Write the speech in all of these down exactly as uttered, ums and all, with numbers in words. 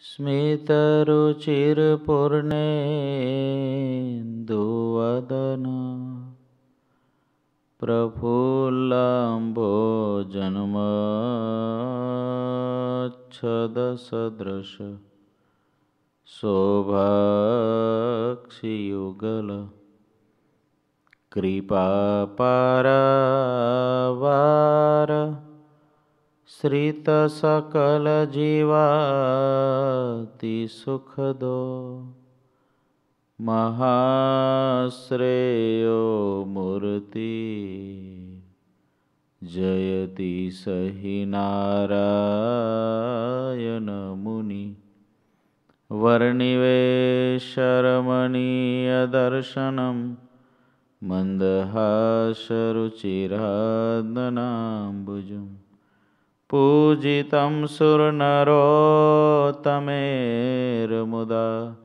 स्मितरुचिरपूर्णेन्दुवदन प्रफुल्लम्भोजन्मच्छदसदृश शोभाक्षियुगल कृपापारावार श्रितसकलजीवाति सुखदो महाश्रेयो मूर्ति जयति सहि नारायण मुनि वर्णिवेशरमणीयदर्शनं मन्दहासरुचिरादनाम्बुजम् पूजितं सुरनरोत्तमेर्मुदा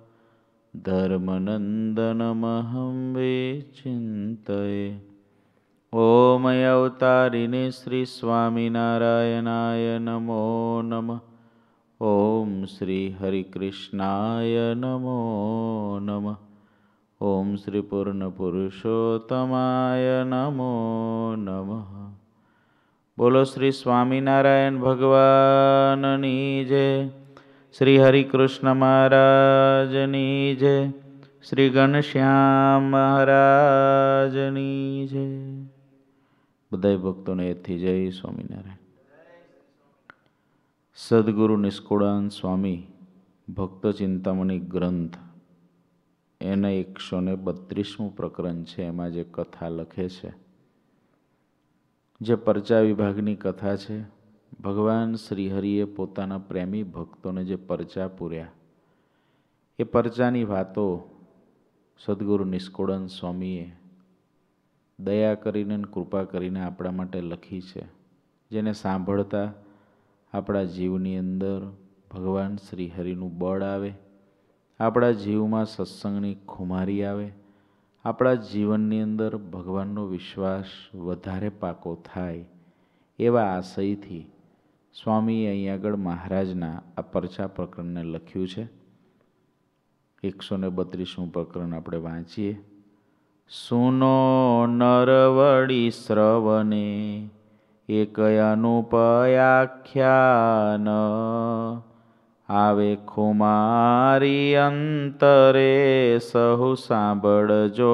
धर्मनन्दनमहं विचिन्तये। ॐ अवतारिणे श्री स्वामिनारायणाय नमो नमः। ॐ श्री हरिकृष्णाय नमो नमः। ॐ श्री पूर्णपुरुषोत्तमाय नमो नमः। बोलो श्री स्वामिनारायण भगवाननी जय। श्री हरिकृष्ण महाराजनी जय। श्री घनश्याम महाराजनी जय। बधाई भक्तों ने थी जय स्वामिनारायण। सद्गुरु निष्कुळानंद स्वामी भक्त चिंतामणी ग्रंथ एना एक सौ ने बत्रीसमું प्रकरण है। एमां जे कथा लखे छे जे परचा विभागनी कथा है। भगवान श्रीहरिए पोताना प्रेमी भक्तों ने जे परचा पूर्या ए परचानी वातो सद्गुरु निष्कुळानंद स्वामीए दया करीने कृपा करीने आपणा माटे लखी है। जेने सांभळता आपणा जीवनी अंदर भगवान श्रीहरिनुं बळ आवे, आपणा जीवमां सत्संगनी खुमारी आवे, आपणा जीवननी अंदर भगवाननो विश्वास वधारे पाको थाय एवा आशयथी स्वामी अहीं आगळ महाराजना आ परचा प्रकरणने लख्युं छे। एक सौ ने बत्रीसमुं प्रकरण आपणे वांचीए। सुनो नरवड़ी श्रवणे एक अनुपयाख्यान आवे खुमारी अंतरे सहु सांभळजो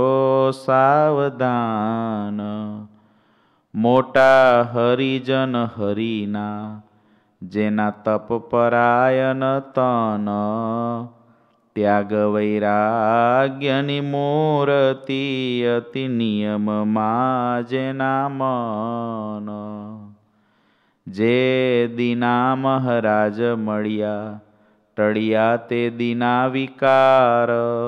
सावधान। मोटा हरिजन हरिना जेना तप परायण तन त्याग वैराग्यनी मूर्ति अति नियम मां जेना मन। जे दीना महाराज मळ्या टळ्या ते दीना विकार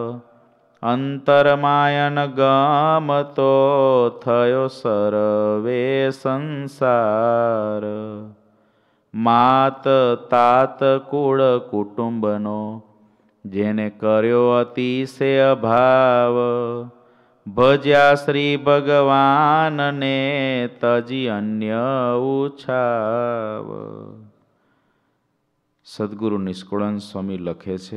अंतरमायन गमतो थयो सर्वे संसार। मात तात कुळ कुटुंबनो जेने कर्यो अतिशय भाव भज्या श्री भगवान ने तजी अन्य उछाव। सद्गुरु निष्कुळानंद स्वामी लखे छे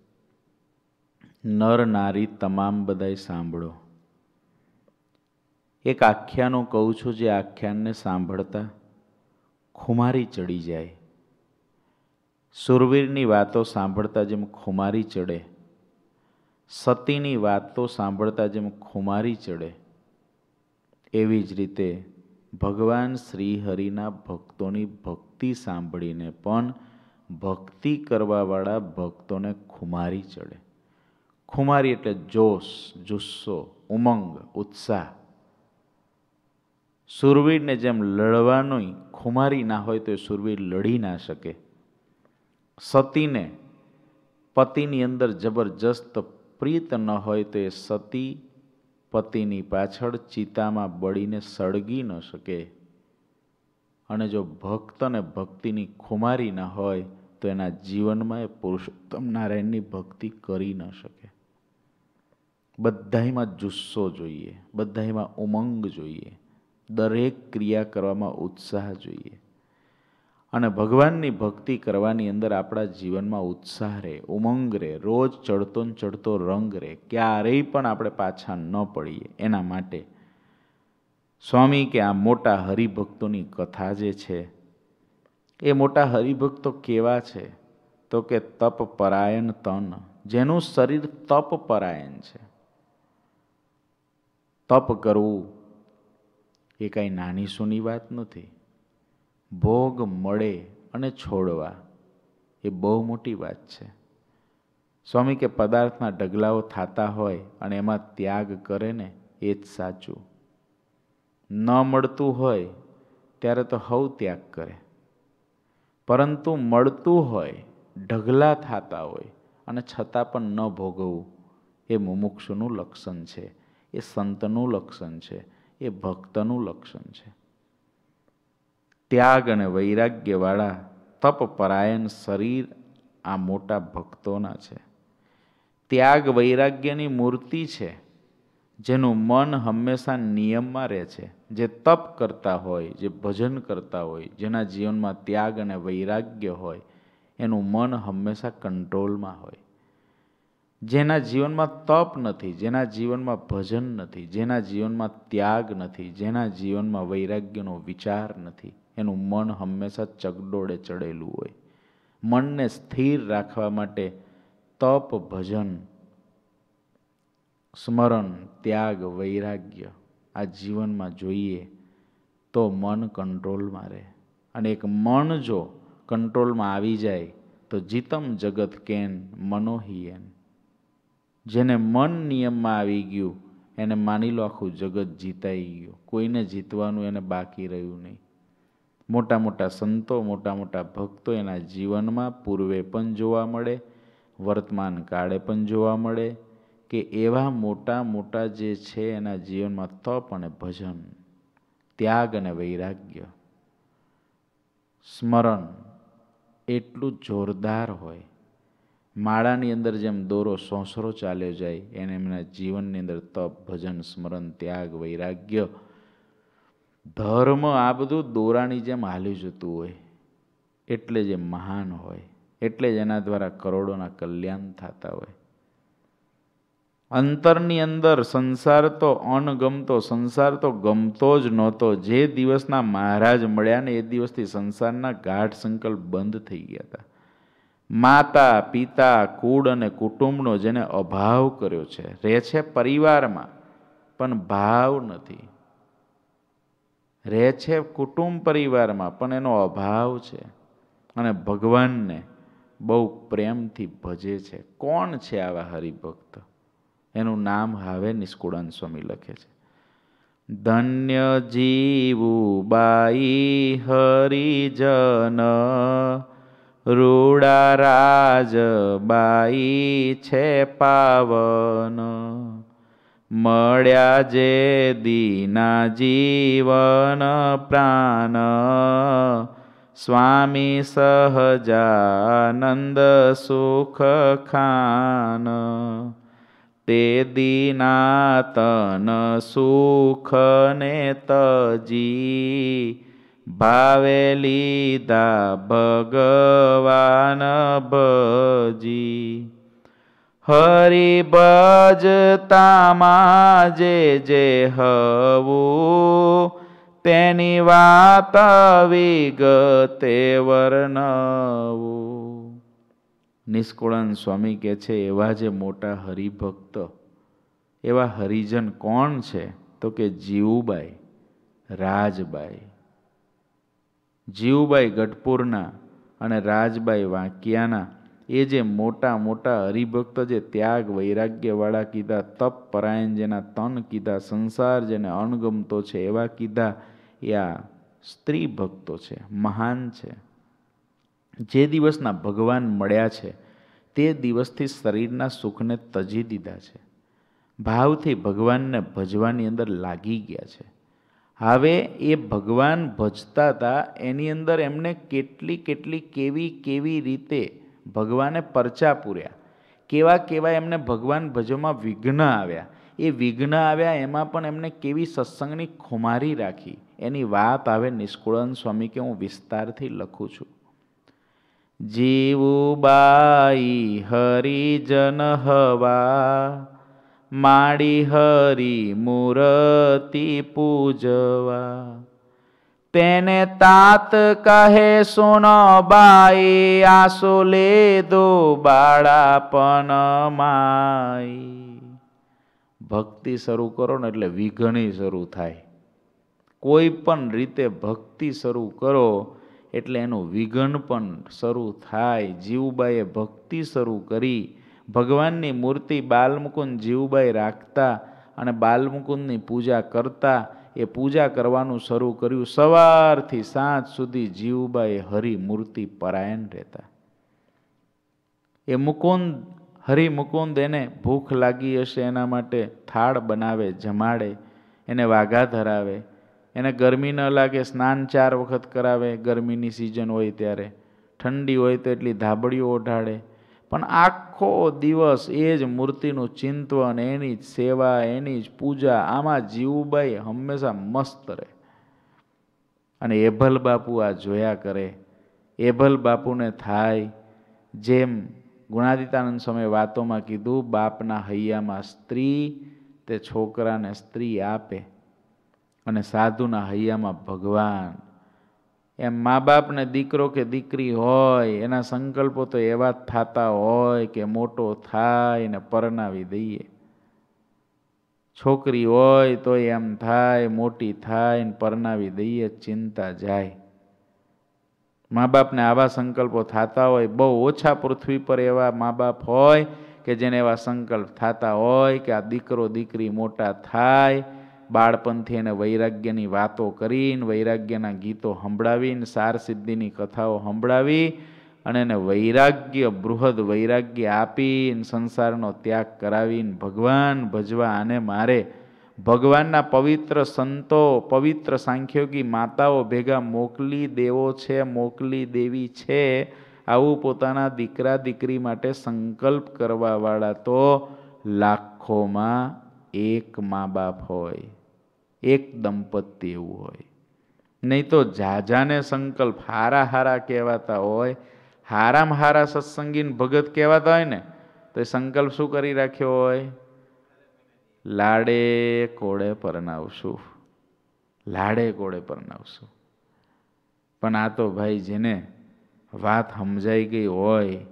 नर नारी तमाम बधाई सांभळो। एक आख्यानो कहूं छुं जे आख्यान ने सांभळता खुमारी चढ़ी जाए। सुरवीरनी वातो सांभळता जेम खुमारी चढ़े, सतीनी वातो सांभळता जेम खुमारी चढ़े, एवी ज रीते भगवान श्रीहरिना भक्तोनी भक्ति सांभळीने पण भक्ति करवावाळा भक्तोने खुमारी चढ़े। खुमारी एटले जोश, जुस्सो, उमंग, उत्साह। सुरवीर ने जेम लड़वानी खुमारी ना होय तो सुरवीर लड़ी ना शके। सती ने पतिनी अंदर जबरजस्त प्रीत न होय तो सती पतिनी पाछळ चीतामां बळीने सळगी न शके। अने जो भक्त ने भक्तिनी खुमारी न होय तो एना जीवनमां पुरुषोत्तम नारायणनी भक्ति करी न शके। बधाईमां जुस्सो जोईए, बधाईमां उमंग जोईए, दरेक क्रिया करवामां उत्साह जोईए। અને ભગવાનની ભક્તિ કરવાની અંદર આપણા જીવનમાં ઉત્સાહ રહે, ઉમંગ રહે, રોજ ચડતો ને ચડતો રંગ રહે, ક્યારેય પણ આપણે પાછા ન પડીએ. એના માટે સ્વામી કે આ મોટા હરિભક્તોની કથા જે છે, એ મોટા હરિભક્તો કેવા છે તો કે તપ પરાયણ તન, જેનું શરીર તપ પરાયણ છે. તપ કરવું એ કાંઈ નાની સૂની વાત નથી. ભોગ મળે અને છોડવા એ બહુ મોટી વાત છે. સ્વામી કે પદાર્થના ઢગલાઓ થતા હોય અને એમાં ત્યાગ કરે ને એ જ સાચું. ન મળતું હોય ત્યારે તો હવ ત્યાગ કરે, પરંતુ મળતું હોય, ઢગલા થતા હોય અને છતાં પણ ન ભોગવવું એ મુમુક્ષુનું લક્ષણ છે, એ સંતનું લક્ષણ છે, એ ભક્તનું લક્ષણ છે. ત્યાગ અને વૈરાગ્યવાળા તપપરાયણ શરીર આ મોટા ભક્તોના છે. ત્યાગ વૈરાગ્યની મૂર્તિ છે, જેનું મન હંમેશા નિયમમાં રહે છે. જે તપ કરતા હોય, જે ભજન કરતા હોય, જેના જીવનમાં ત્યાગ અને વૈરાગ્ય હોય, એનું મન હંમેશા કંટ્રોલમાં હોય. જેના જીવનમાં તપ નથી, જેના જીવનમાં ભજન નથી, જેના જીવનમાં ત્યાગ નથી, જેના જીવનમાં વૈરાગ્યનો વિચાર નથી, એનું મન હંમેશા ચગડોળે ચડેલું હોય. મનને સ્થિર રાખવા માટે તપ, ભજન, સ્મરણ, ત્યાગ, વૈરાગ્ય આ જીવનમાં જોઈએ તો મન કંટ્રોલમાં રહે. અને એક મન જો કંટ્રોલમાં આવી જાય તો જીતમ જગત કેન મનોહિયન. જેને મન નિયમમાં આવી ગયું એને માની લો આખું જગત જીતાઈ ગયું, કોઈને જીતવાનું એને બાકી રહ્યું નહીં. મોટા મોટા સંતો, મોટા મોટા ભક્તો એના જીવનમાં પૂર્વે પણ જોવા મળે, વર્તમાન કાળે પણ જોવા મળે કે એવા મોટા મોટા જે છે એના જીવનમાં તપ અને ભજન, ત્યાગ અને વૈરાગ્ય, સ્મરણ એટલું જોરદાર હોય. માળાની અંદર જેમ દોરો સોંસરો ચાલ્યો જાય એને એમના જીવનની અંદર તપ, ભજન, સ્મરણ, ત્યાગ, વૈરાગ્ય, ધર્મ આ બધું દોરાની જેમ હાલી જતું હોય. એટલે જે મહાન હોય, એટલે જ એના દ્વારા કરોડોના કલ્યાણ થતા હોય. અંતરની અંદર સંસાર તો અણગમતો, સંસાર તો ગમતો જ નહોતો. જે દિવસના મહારાજ મળ્યા ને એ દિવસથી સંસારના ગાઢ સંકલ્પ બંધ થઈ ગયા હતા. માતા, પિતા, કુળ અને કુટુંબનો જેને અભાવ કર્યો છે, રહે છે પરિવારમાં પણ ભાવ નથી, રહે છે કુટુંબ પરિવારમાં પણ એનો અભાવ છે, અને ભગવાનને બહુ પ્રેમથી ભજે છે. કોણ છે આવા હરિભક્ત? એનું નામ હવે નિષ્કુળાનંદ સ્વામી લખે છે. ધન્ય જીવુબાઈ હરિજન, રૂડા રાજબાઈ છે પાવન, મળ્યા જે દીના જીવન પ્રાણ, સ્વામી સહજાનંદ સુખ ખાન, તે દીના તન સુખ ને તજી, ભાવે લીધા ભગવાન ભજી. હરિ ભજતામાં જે જે હવું, તેની વાત વિગતે વર્ણવું. નિષ્કુળાનંદ સ્વામી કહે છે એવા જે મોટા હરિભક્ત, એવા હરિજન કોણ છે તો કે જીવુબાઈ, રાજબાઈ. જીવુબાઈ ગઢપુરના અને રાજબાઈ વાંકિયાના એ જે મોટા મોટા હરિભક્ત, જે ત્યાગ વૈરાગ્યવાળા કીધા, તપ પરાયણ જેના તન કીધા, સંસાર જેને અણગમતો છે એવા કીધા, એ આ સ્ત્રી ભક્તો છે, મહાન છે. જે દિવસના ભગવાન મળ્યા છે તે દિવસથી શરીરના સુખને તજી દીધા છે, ભાવથી ભગવાનને ભજવાની અંદર લાગી ગયા છે. હવે એ ભગવાન ભજતા હતા એની અંદર એમને કેટલી કેટલી કેવી કેવી રીતે ભગવાને પરચા પૂર્યા, કેવા કેવા એમને ભગવાન ભજવામાં વિઘ્ન આવ્યા. એ વિઘ્ન આવ્યા એમાં પણ એમને કેવી સત્સંગની ખુમારી રાખી, એની વાત આવે નિષ્કુળાનંદ સ્વામી કે હું વિસ્તારથી લખું છું. જીવુબાઈ હરિજન હવા માડી હરી મૂર્તિ પૂજવા તેને તાત કહે સુનો બાઈ આસો લેદો બાળાપન માઈ. ભક્તિ શરૂ કરો ને એટલે વિઘણી શરૂ થાય. કોઈ પણ રીતે ભક્તિ શરૂ કરો એટલે એનું વિઘન પણ શરૂ થાય. જીવુબાઈએ ભક્તિ શરૂ કરી. ભગવાનની મૂર્તિ બાલમુકુંદ જીવુબાઈ રાખતા અને બાલમુકુંદની પૂજા કરતા. એ પૂજા કરવાનું શરૂ કર્યું. સવારથી સાંજ સુધી જીવુબાઈ હરિ મૂર્તિ પરાયણ રહેતા. એ મુકુંદ હરિ મુકુંદ એને ભૂખ લાગી હશે એના માટે થાળ બનાવે, જમાડે, એને વાઘા ધરાવે, એને ગરમી ન લાગે સ્નાન ચાર વખત કરાવે. ગરમીની સિઝન હોય ત્યારે, ઠંડી હોય તો એટલી ધાબળીઓ ઓઢાડે. પણ આખો દિવસ એ જ મૂર્તિનું ચિંતન, એની જ સેવા, એની જ પૂજા, આમાં જીવુબાઈ હંમેશા મસ્ત રહે. અને એભલ બાપુ આ જોયા કરે. એભલ બાપુને થાય જેમ ગુણાતીતાનંદ સ્વામીએ વાતોમાં કીધું, બાપના હૈયામાં સ્ત્રી તે છોકરાને સ્ત્રી આપે અને સાધુના હૈયામાં ભગવાન. એમ મા બાપને દીકરો કે દીકરી હોય એના સંકલ્પો તો એવા જ થતા હોય કે મોટો થાય ને પરણાવી દઈએ. છોકરી હોય તો એમ થાય મોટી થાય ને પરણાવી દઈએ, ચિંતા જાય. મા બાપને આવા સંકલ્પો થતા હોય. બહુ ઓછા પૃથ્વી પર એવા મા બાપ હોય કે જેને એવા સંકલ્પ થતા હોય કે આ દીકરો દીકરી મોટા થાય. બાળપણથી એને વૈરાગ્યની વાતો કરીને, વૈરાગ્યના ગીતો સંભળાવીને, સાર સિદ્ધિની કથાઓ સંભળાવી અને એને વૈરાગ્ય, બૃહદ વૈરાગ્ય આપીને, સંસારનો ત્યાગ કરાવીને ભગવાન ભજવા આને મારે. ભગવાનના પવિત્ર સંતો, પવિત્ર સાંખ્યોગી માતાઓ ભેગા મોકલી દેવો છે, મોકલી દેવી છે. આવું પોતાના દીકરા દીકરી માટે સંકલ્પ કરવાવાળા તો લાખોમાં એક મા બાપ હોય, એક દંપતી એવું હોય. નહીં તો જાજાને સંકલ્પ હારા હારા કહેવાતા હોય. હારામાં હારા સત્સંગીન ભગત કહેવાતા હોય ને તો એ સંકલ્પ શું કરી રાખ્યો હોય? લાડે કોડે પરણાવશું, લાડે કોડે પરણાવશું. પણ આ તો ભાઈ જેને વાત સમજાઈ ગઈ હોય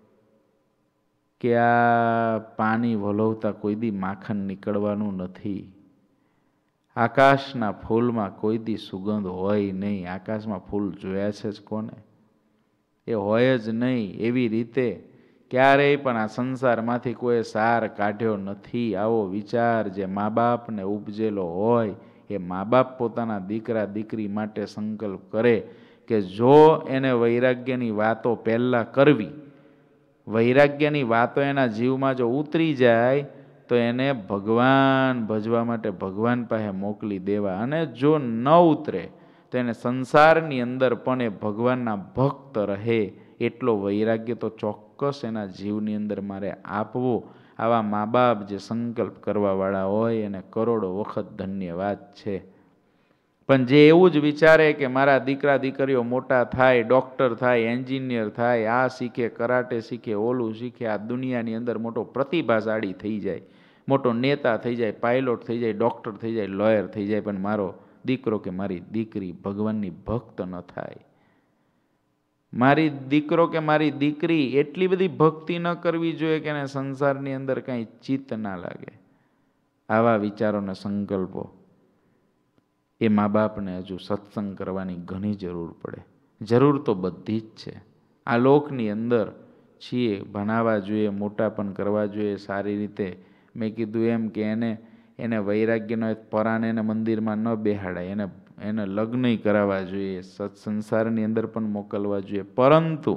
કે આ પાણી વલોવતા કોઈ દી માખણ નીકળવાનું નથી, આકાશના ફૂલમાં કોઈ દી સુગંધ હોય નહીં. આકાશમાં ફૂલ જોયા છે જ કોને? એ હોય જ નહીં. એવી રીતે ક્યારેય પણ આ સંસારમાંથી કોઈ સાર કાઢ્યો નથી. આવો વિચાર જે મા બાપને ઉપજેલો હોય એ મા બાપ પોતાના દીકરા દીકરી માટે સંકલ્પ કરે કે જો એને વૈરાગ્યની વાતો પહેલાં કરવી, વૈરાગ્યની વાતો એના જીવમાં જો ઉતરી જાય તો એને ભગવાન ભજવા માટે ભગવાન પાસે મોકલી દેવા. અને જો ન ઉતરે તો એને સંસારની અંદર પણ એ ભગવાનના ભક્ત રહે એટલો વૈરાગ્ય તો ચોક્કસ એના જીવની અંદર મારે આપવો. આવા મા બાપ જે સંકલ્પ કરવાવાળા હોય એને કરોડો વખત ધન્યવાદ છે. પણ જે એવું જ વિચારે કે મારા દીકરા દીકરીઓ મોટા થાય, ડૉક્ટર થાય, એન્જિનિયર થાય, આ શીખે, કરાટે શીખે, ઓલું શીખે, આ દુનિયાની અંદર મોટો પ્રતિભાશાળી થઈ જાય, મોટો નેતા થઈ જાય, પાયલોટ થઈ જાય, ડૉક્ટર થઈ જાય, લોયર થઈ જાય, પણ મારો દીકરો કે મારી દીકરી ભગવાનની ભક્ત ન થાય, મારી દીકરો કે મારી દીકરી એટલી બધી ભક્તિ ન કરવી જોઈએ કે એને સંસારની અંદર કાંઈ ચિત્ત ના લાગે. આવા વિચારોને સંકલ્પો એ મા બાપને હજુ સત્સંગ કરવાની ઘણી જરૂર પડે. જરૂર તો બધી જ છે. આ લોકની અંદર છીએ, ભણાવવા જોઈએ, મોટા પણ કરવા જોઈએ સારી રીતે. મેં કીધું એમ કે એને એને વૈરાગ્યનો એક પરાને એને મંદિરમાં ન બેહાડાય, એને એને લગ્ન કરાવવા જોઈએ, સત્સંસારની અંદર પણ મોકલવા જોઈએ. પરંતુ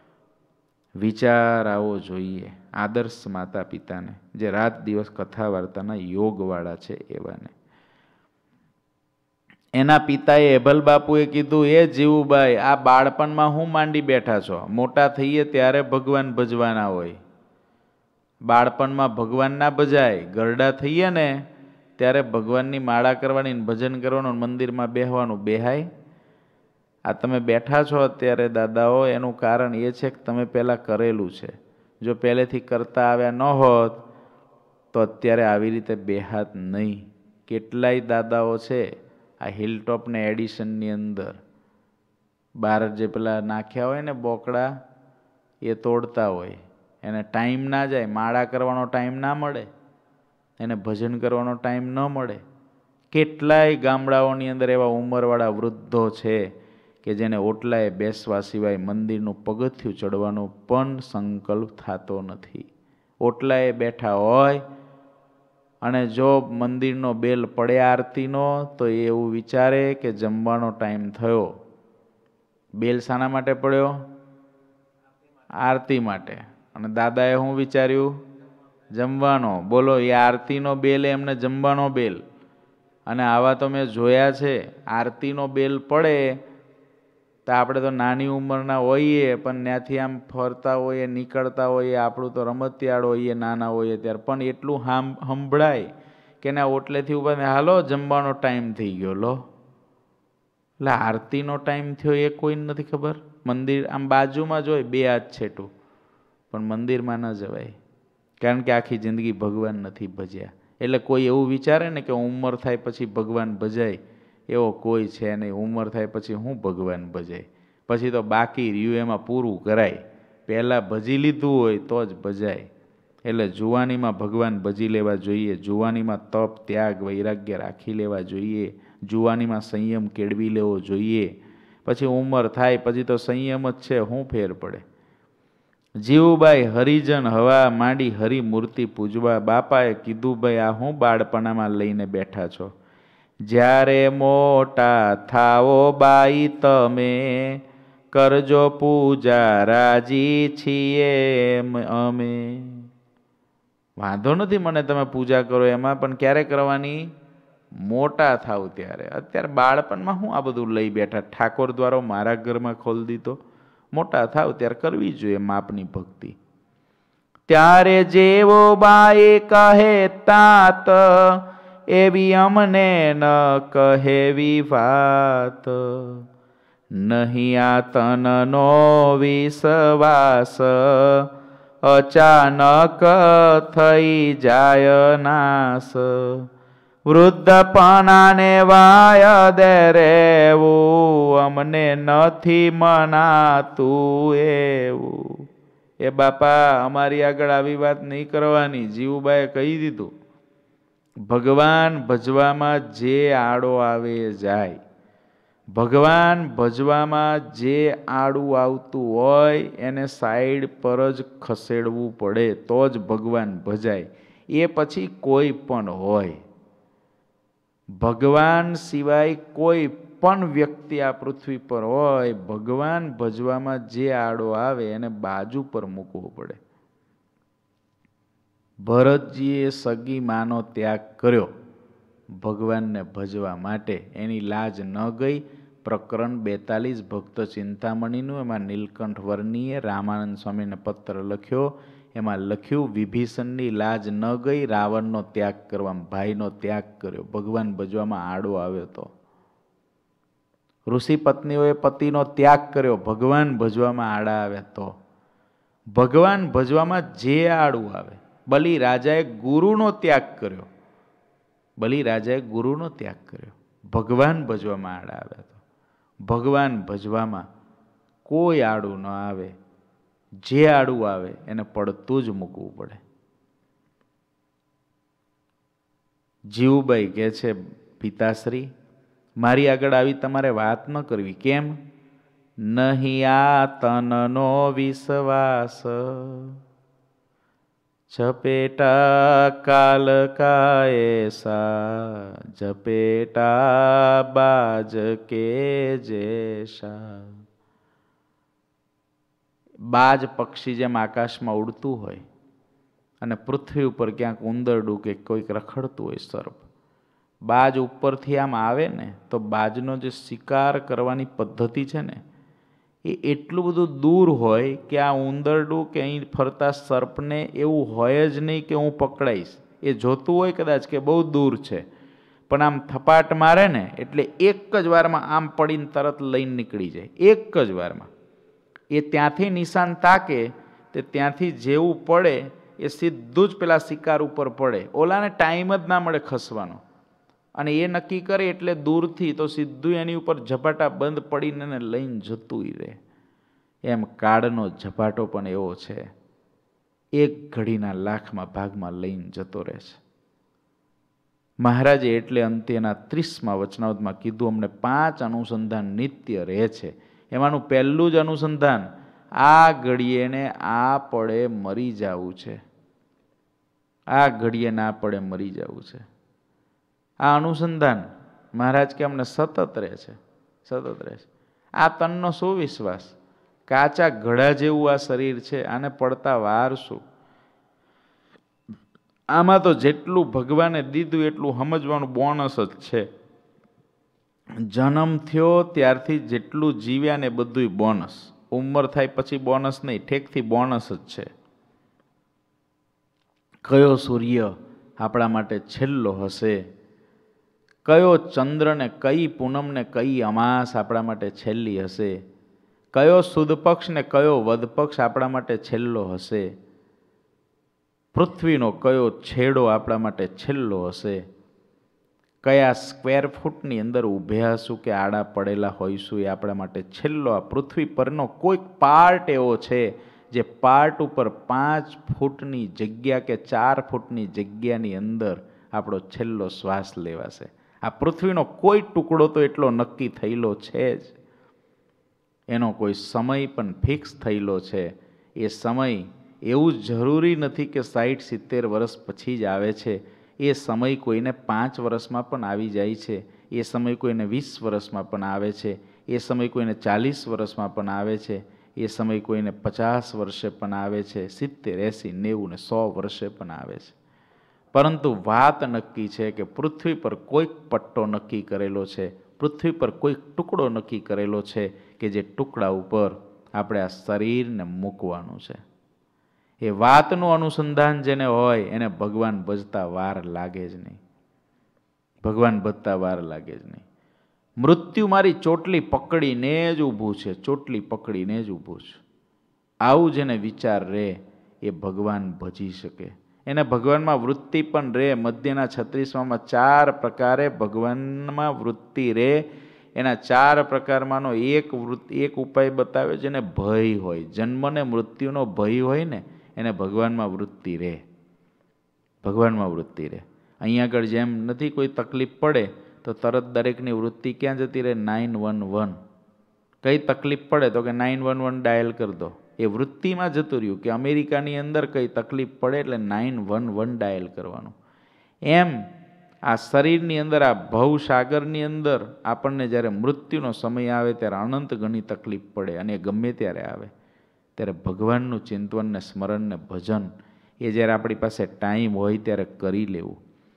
વિચાર આવો જોઈએ આદર્શ માતા પિતાને, જે રાત દિવસ કથા વાર્તાના યોગવાળા છે એવાને. એના પિતાએ એભલ બાપુએ કીધું, એ જીવુબાઈ આ બાળપણમાં હું માંડી બેઠા છો? મોટા થઈએ ત્યારે ભગવાન ભજવાના હોય, બાળપણમાં ભગવાન ના ભજાય. ગરડા થઈએ ને ત્યારે ભગવાનની માળા કરવાની, ભજન કરવાનું, મંદિરમાં બેહવાનું. બેહાય? આ તમે બેઠા છો અત્યારે દાદાઓ, એનું કારણ એ છે કે તમે પહેલાં કરેલું છે. જો પહેલેથી કરતા આવ્યા ન હોત તો અત્યારે આવી રીતે બેહાત નહીં. કેટલાય દાદાઓ છે આ હિલટોપ ને એડિશનની અંદર બહાર જે પેલા નાખ્યા હોય ને બોકડા, એ તોડતા હોય. એને ટાઈમ ના જાય, માળા કરવાનો ટાઈમ ના મળે, એને ભજન કરવાનો ટાઈમ ન મળે. કેટલાય ગામડાઓની અંદર એવા ઉંમરવાળા વૃદ્ધો છે કે જેને ઓટલાએ બેસવા સિવાય મંદિરનું પગથિયું ચડવાનો પણ સંકલ્પ થતો નથી. ઓટલાએ બેઠા હોય અને જો મંદિરનો બેલ પડે આરતીનો તો એ એવું વિચારે કે જમવાનો ટાઈમ થયો. બેલ શાના માટે પડ્યો? આરતી માટે. અને દાદાએ શું વિચાર્યું? જમવાનો. બોલો, એ આરતીનો બેલ એમને જમવાનો બેલ. અને આવા તો મેં જોયા છે, આરતીનો બેલ પડે તો આપણે તો નાની ઉંમરના હોઈએ પણ ત્યાંથી આમ ફરતા હોઈએ, નીકળતા હોઈએ, આપણું તો રમતિયાળ હોઈએ નાના હોઈએ ત્યારે, પણ એટલું હામ સંભળાય કે ના ઓટલેથી ઉપર હાલો જમવાનો ટાઈમ થઈ ગયો લો. એટલે આરતીનો ટાઈમ થયો એ કોઈને નથી ખબર. મંદિર આમ બાજુમાં જ હોય, બે હાથ છેટું, પણ મંદિરમાં ન જવાય, કારણ કે આખી જિંદગી ભગવાન નથી ભજ્યા. એટલે કોઈ એવું વિચારે ને કે ઉંમર થાય પછી ભગવાન ભજાય, એવો કોઈ છે નહીં. ઉંમર થાય પછી હું ભગવાન ભજાય? પછી તો બાકી રહ્યું એમાં પૂરું કરાય. પહેલાં ભજી લીધું હોય તો જ ભજાય. એટલે જુવાનીમાં ભગવાન ભજી લેવા જોઈએ. જુવાનીમાં તપ, ત્યાગ, વૈરાગ્ય રાખી લેવા જોઈએ. જુવાનીમાં સંયમ કેળવી લેવો જોઈએ. પછી ઉંમર થાય પછી તો સંયમ જ છે, શું ફેર પડે? જીવુબાઈ હરિજન હવા માંડી હરિ મૂર્તિ પૂજવા. બાપાએ કીધું, ભાઈ આ હું બાળપણામાં લઈને બેઠા છો? જ્યારે મોટા થાવો બાઈ તમે, કરજો પૂજા રાજી છીએ અમે. વાંધો નથી મને તમે પૂજા કરો એમાં, પણ ક્યારે કરવાની? મોટા થાવ ત્યારે. અત્યારે બાળપણમાં હું આ બધું લઈ બેઠા? ઠાકોર દ્વારો મારા ઘરમાં ખોલી દીધો. મોટા થાવ ત્યારે કરવી જોઈએ માપની ભક્તિ. ત્યારે જેવો બાએ કહે તાત, એવી અમને ન કહેવી વાત. નહીં આ તનનો વિશ્વાસ, અચાનક થઈ જાય નાશ. વૃદ્ધપણાને વાય દે રેવું, અમને નથી મનાતું એવું. એ બાપા અમારી આગળ આવી વાત નહીં કરવાની. જીવુબાએ કહી દીધું, ભગવાન ભજવામાં જે આડો આવે જાય. ભગવાન ભજવામાં જે આડું આવતું હોય એને સાઈડ પર જ ખસેડવું પડે, તો જ ભગવાન ભજાય. એ પછી કોઈ પણ હોય, ભગવાન સિવાય કોઈ પણ વ્યક્તિ આ પૃથ્વી પર હોય, ભગવાન ભજવામાં જે આડો આવે એને બાજુ પર મૂકવો પડે. ભરતજીએ સગી માનો ત્યાગ કર્યો ભગવાનને ભજવા માટે. એની લાજ ન ગઈ. પ્રકરણ બેતાલીસ ભક્ત ચિંતામણીનું, એમાં નીલકંઠ વર્ણીએ રામાનંદ સ્વામીને પત્ર લખ્યો. એમાં લખ્યું, વિભીષણની લાજ ન ગઈ રાવણનો ત્યાગ કરવામાં. ભાઈનો ત્યાગ કર્યો, ભગવાન ભજવામાં આડો આવ્યો તો. ઋષિ પત્નીઓએ પતિનો ત્યાગ કર્યો, ભગવાન ભજવામાં આડા આવ્યા તો. ભગવાન ભજવામાં જે આડું આવે. બલિ રાજાએ ગુરુનો ત્યાગ કર્યો, બલિ રાજાએ ગુરુનો ત્યાગ કર્યો, ભગવાન ભજવામાં આડા આવ્યા તો. ભગવાન ભજવામાં કોઈ આડું ન આવે. જે આડું આવે એને પડતું જ મૂકવું પડે. જીવુબાઈ કહે છે, પિતાશ્રી મારી આગળ આવી તમારે વાત ન કરવી. કેમ? નહીં આ તનનો વિશ્વાસ, ઝપેટા કાલ કાયસા, ઝપેટા બાજ કે જેસા. બાજ પક્ષી જેમ આકાશમાં ઉડતું હોય અને પૃથ્વી ઉપર ક્યાંક ઉંદરડું કે કોઈક રખડતું હોય સર્પ. બાજ ઉપરથી આમ આવે ને તો બાજનો જે શિકાર કરવાની પદ્ધતિ છે ને એ એટલું બધું દૂર હોય કે આ ઉંદરડું કે અહીં ફરતા સર્પને એવું હોય જ નહીં કે હું પકડાઈશ. એ જોતું હોય કદાચ કે બહુ દૂર છે, પણ આમ થપાટ મારે ને એટલે એક જ વારમાં આમ પડીને તરત લઈને નીકળી જાય, એક જ વારમાં. એ ત્યાંથી નિશાન તાકે તે ત્યાંથી જેવું પડે એ સીધું જ પેલા શિકાર ઉપર પડે, ઓલાને ટાઈમ જ ના મળે ખસવાનો. અને એ નક્કી કરે એટલે દૂરથી તો સીધું એની ઉપર ઝપાટા બંધ પડીને એને લઈને જતું રહે. એમ કાળનો ઝપાટો પણ એવો છે, એક ઘડીના લાખમાં ભાગમાં લઈને જતો રહે છે. મહારાજે એટલે અંત્યના ત્રીસમાં વચનાવતમાં કીધું અમને પાંચ અનુસંધાન નિત્ય રહે છે. એમાંનું પહેલું જ અનુસંધાન આ ઘડીએ ને આ પડે મરી જવું છે. આ ઘડીએ ના પડે મરી જવું છે. આ અનુસંધાન મહારાજ કે અમને સતત રહે છે, સતત રહે છે. આ તનનો શું વિશ્વાસ? કાચા ઘડા જેવું આ શરીર છે, આને પડતા વાર શું? આમાં તો જેટલું ભગવાને દીધું એટલું સમજવાનું બોનસ જ છે. જન્મ થયો ત્યારથી જેટલું જીવ્યા ને બધું બોનસ. ઉંમર થાય પછી બોનસ નહીં, ઠેકથી બોનસ જ છે. કયો સૂર્ય આપણા માટે છેલ્લો હશે? કયો ચંદ્ર ને કઈ પૂનમ ને કઈ અમાસ આપણા માટે છેલ્લી હશે? કયો સુદ પક્ષ ને કયો વદ પક્ષ આપણા માટે છેલ્લો હશે? પૃથ્વીનો કયો છેડો આપણા માટે છેલ્લો હશે? કયા સ્ક્વેર ફૂટની અંદર ઊભ્યા હશું કે આડા પડેલા હોઈશું એ આપણા માટે છેલ્લો, આ પૃથ્વી પરનો કોઈક પાર્ટ એવો છે જે પાર્ટ ઉપર પાંચ ફૂટની જગ્યા કે ચાર ફૂટની જગ્યાની અંદર આપણો છેલ્લો શ્વાસ લેવાશે. આ પૃથ્વીનો કોઈ ટુકડો તો એટલો નક્કી થયેલો છે જ, એનો કોઈ સમય પણ ફિક્સ થયેલો છે. એ સમય એવું જરૂરી નથી કે સાઠ સિત્તેર વર્ષ પછી જ આવે છે. એ સમય કોઈને પાંચ વર્ષમાં પણ આવી જાય છે, એ સમય કોઈને વીસ વર્ષમાં પણ આવે છે, એ સમય કોઈને ચાલીસ વર્ષમાં પણ આવે છે, એ સમય કોઈને પચાસ વર્ષે પણ આવે છે, સિત્તેર એંસી નેવું ને સો વર્ષે પણ આવે છે. પરંતુ વાત નક્કી છે કે પૃથ્વી પર કોઈક પટ્ટો નક્કી કરેલો છે, પૃથ્વી પર કોઈક ટુકડો નક્કી કરેલો છે કે જે ટુકડા ઉપર આપણે આ શરીરને મૂકવાનું છે. એ વાતનું અનુસંધાન જેને હોય એને ભગવાન ભજતા વાર લાગે જ નહીં, ભગવાન ભજતા વાર લાગે જ નહીં. મૃત્યુ મારી ચોટલી પકડીને જ ઊભું છે, ચોટલી પકડીને જ ઊભું છે. આવું જેને વિચાર રહે એ ભગવાન ભજી શકે. એને ભગવાનમાં વૃત્તિ પણ રહે. મધ્યના છત્રીસમાં ચાર પ્રકારે ભગવાનમાં વૃત્તિ રહે. એના ચાર પ્રકારમાંનો એક વૃત્તિ એક ઉપાય બતાવ્યો જેને ભય હોય, જન્મ ને મૃત્યુનો ભય હોય ને એને ભગવાનમાં વૃત્તિ રહે, ભગવાનમાં વૃત્તિ રહે. અહીંયા આગળ જેમ નથી કોઈ તકલીફ પડે તો તરત દરેકની વૃત્તિ ક્યાં જતી રહે? Nine one one. કઈ તકલીફ પડે તો કે નાઇન વન વન ડાયલ કરી દો. એ વૃત્તિમાં જતું રહ્યું કે અમેરિકાની અંદર કઈ તકલીફ પડે એટલે નાઇન વન વન ડાયલ કરવાનું. એમ આ શરીરની અંદર, આ ભવસાગરની અંદર આપણને જ્યારે મૃત્યુનો સમય આવે ત્યારે અનંત ઘણી તકલીફ પડે, અને ગમે ત્યારે આવે ત્યારે ભગવાનનું ચિંતન ને સ્મરણ ને ભજન એ જ્યારે આપણી પાસે ટાઈમ હોય ત્યારે કરી લેવું.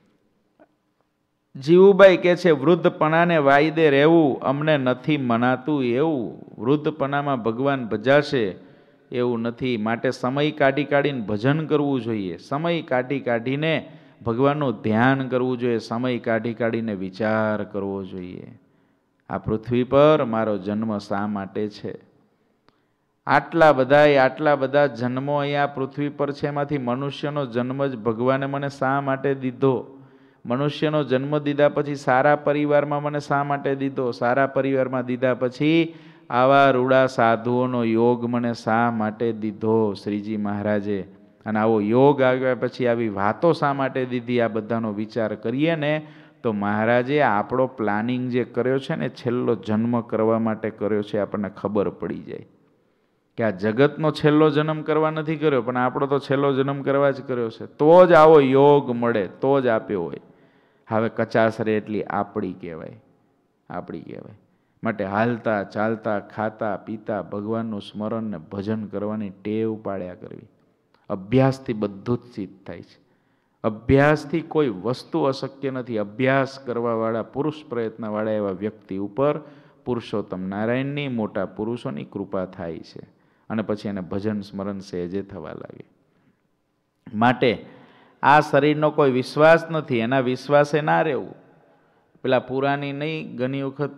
જીવુબાઈ કહે છે વૃદ્ધપણાને વાયદે રહેવું અમને નથી મનાતું એવું. વૃદ્ધપણામાં ભગવાન ભજાશે એવું નથી, માટે સમય કાઢી કાઢીને ભજન કરવું જોઈએ, સમય કાઢી કાઢીને ભગવાનનું ધ્યાન કરવું જોઈએ, સમય કાઢી કાઢીને વિચાર કરવો જોઈએ. આ પૃથ્વી પર મારો જન્મ શા માટે છે? આટલા બધા આટલા બધા જન્મો અહીંયા પૃથ્વી પર છે, એમાંથી મનુષ્યનો જન્મ જ ભગવાને મને શા માટે દીધો? મનુષ્યનો જન્મ દીધા પછી સારા પરિવારમાં મને શા માટે દીધો? સારા પરિવારમાં દીધા પછી આવા રૂડા સાધુઓનો યોગ મને શા માટે દીધો શ્રીજી મહારાજે? અને આવો યોગ આવ્યા પછી આવી વાતો શા માટે દીધી? આ બધાનો વિચાર કરીએ ને તો મહારાજે આપણો પ્લાનિંગ જે કર્યો છે ને છેલ્લો જન્મ કરવા માટે કર્યો છે, આપણને ખબર પડી જાય કે આ જગતનો છેલ્લો જન્મ કરવા નથી કર્યો, પણ આપણો તો છેલ્લો જન્મ કરવા જ કર્યો છે. તો જ આવો યોગ મળે, તો જ આપ્યો હોય. હવે કચાશ રે એટલી આપણી કહેવાય, આપણી કહેવાય. માટે હાલતા ચાલતા ખાતા પીતા ભગવાનનું સ્મરણ ને ભજન કરવાની ટેવ પાડ્યા કરવી. અભ્યાસથી બધું જ સિદ્ધ થાય છે. અભ્યાસથી કોઈ વસ્તુ અશક્ય નથી. અભ્યાસ કરવાવાળા પુરુષ પ્રયત્નવાળા એવા વ્યક્તિ ઉપર પુરુષોત્તમ નારાયણની મોટા પુરુષોની કૃપા થાય છે, અને પછી એને ભજન સ્મરણ સહેજે થવા લાગે. માટે આ શરીરનો કોઈ વિશ્વાસ નથી, એના વિશ્વાસે ના રહેવું. પેલા પુરાણી નહીં, ઘણી વખત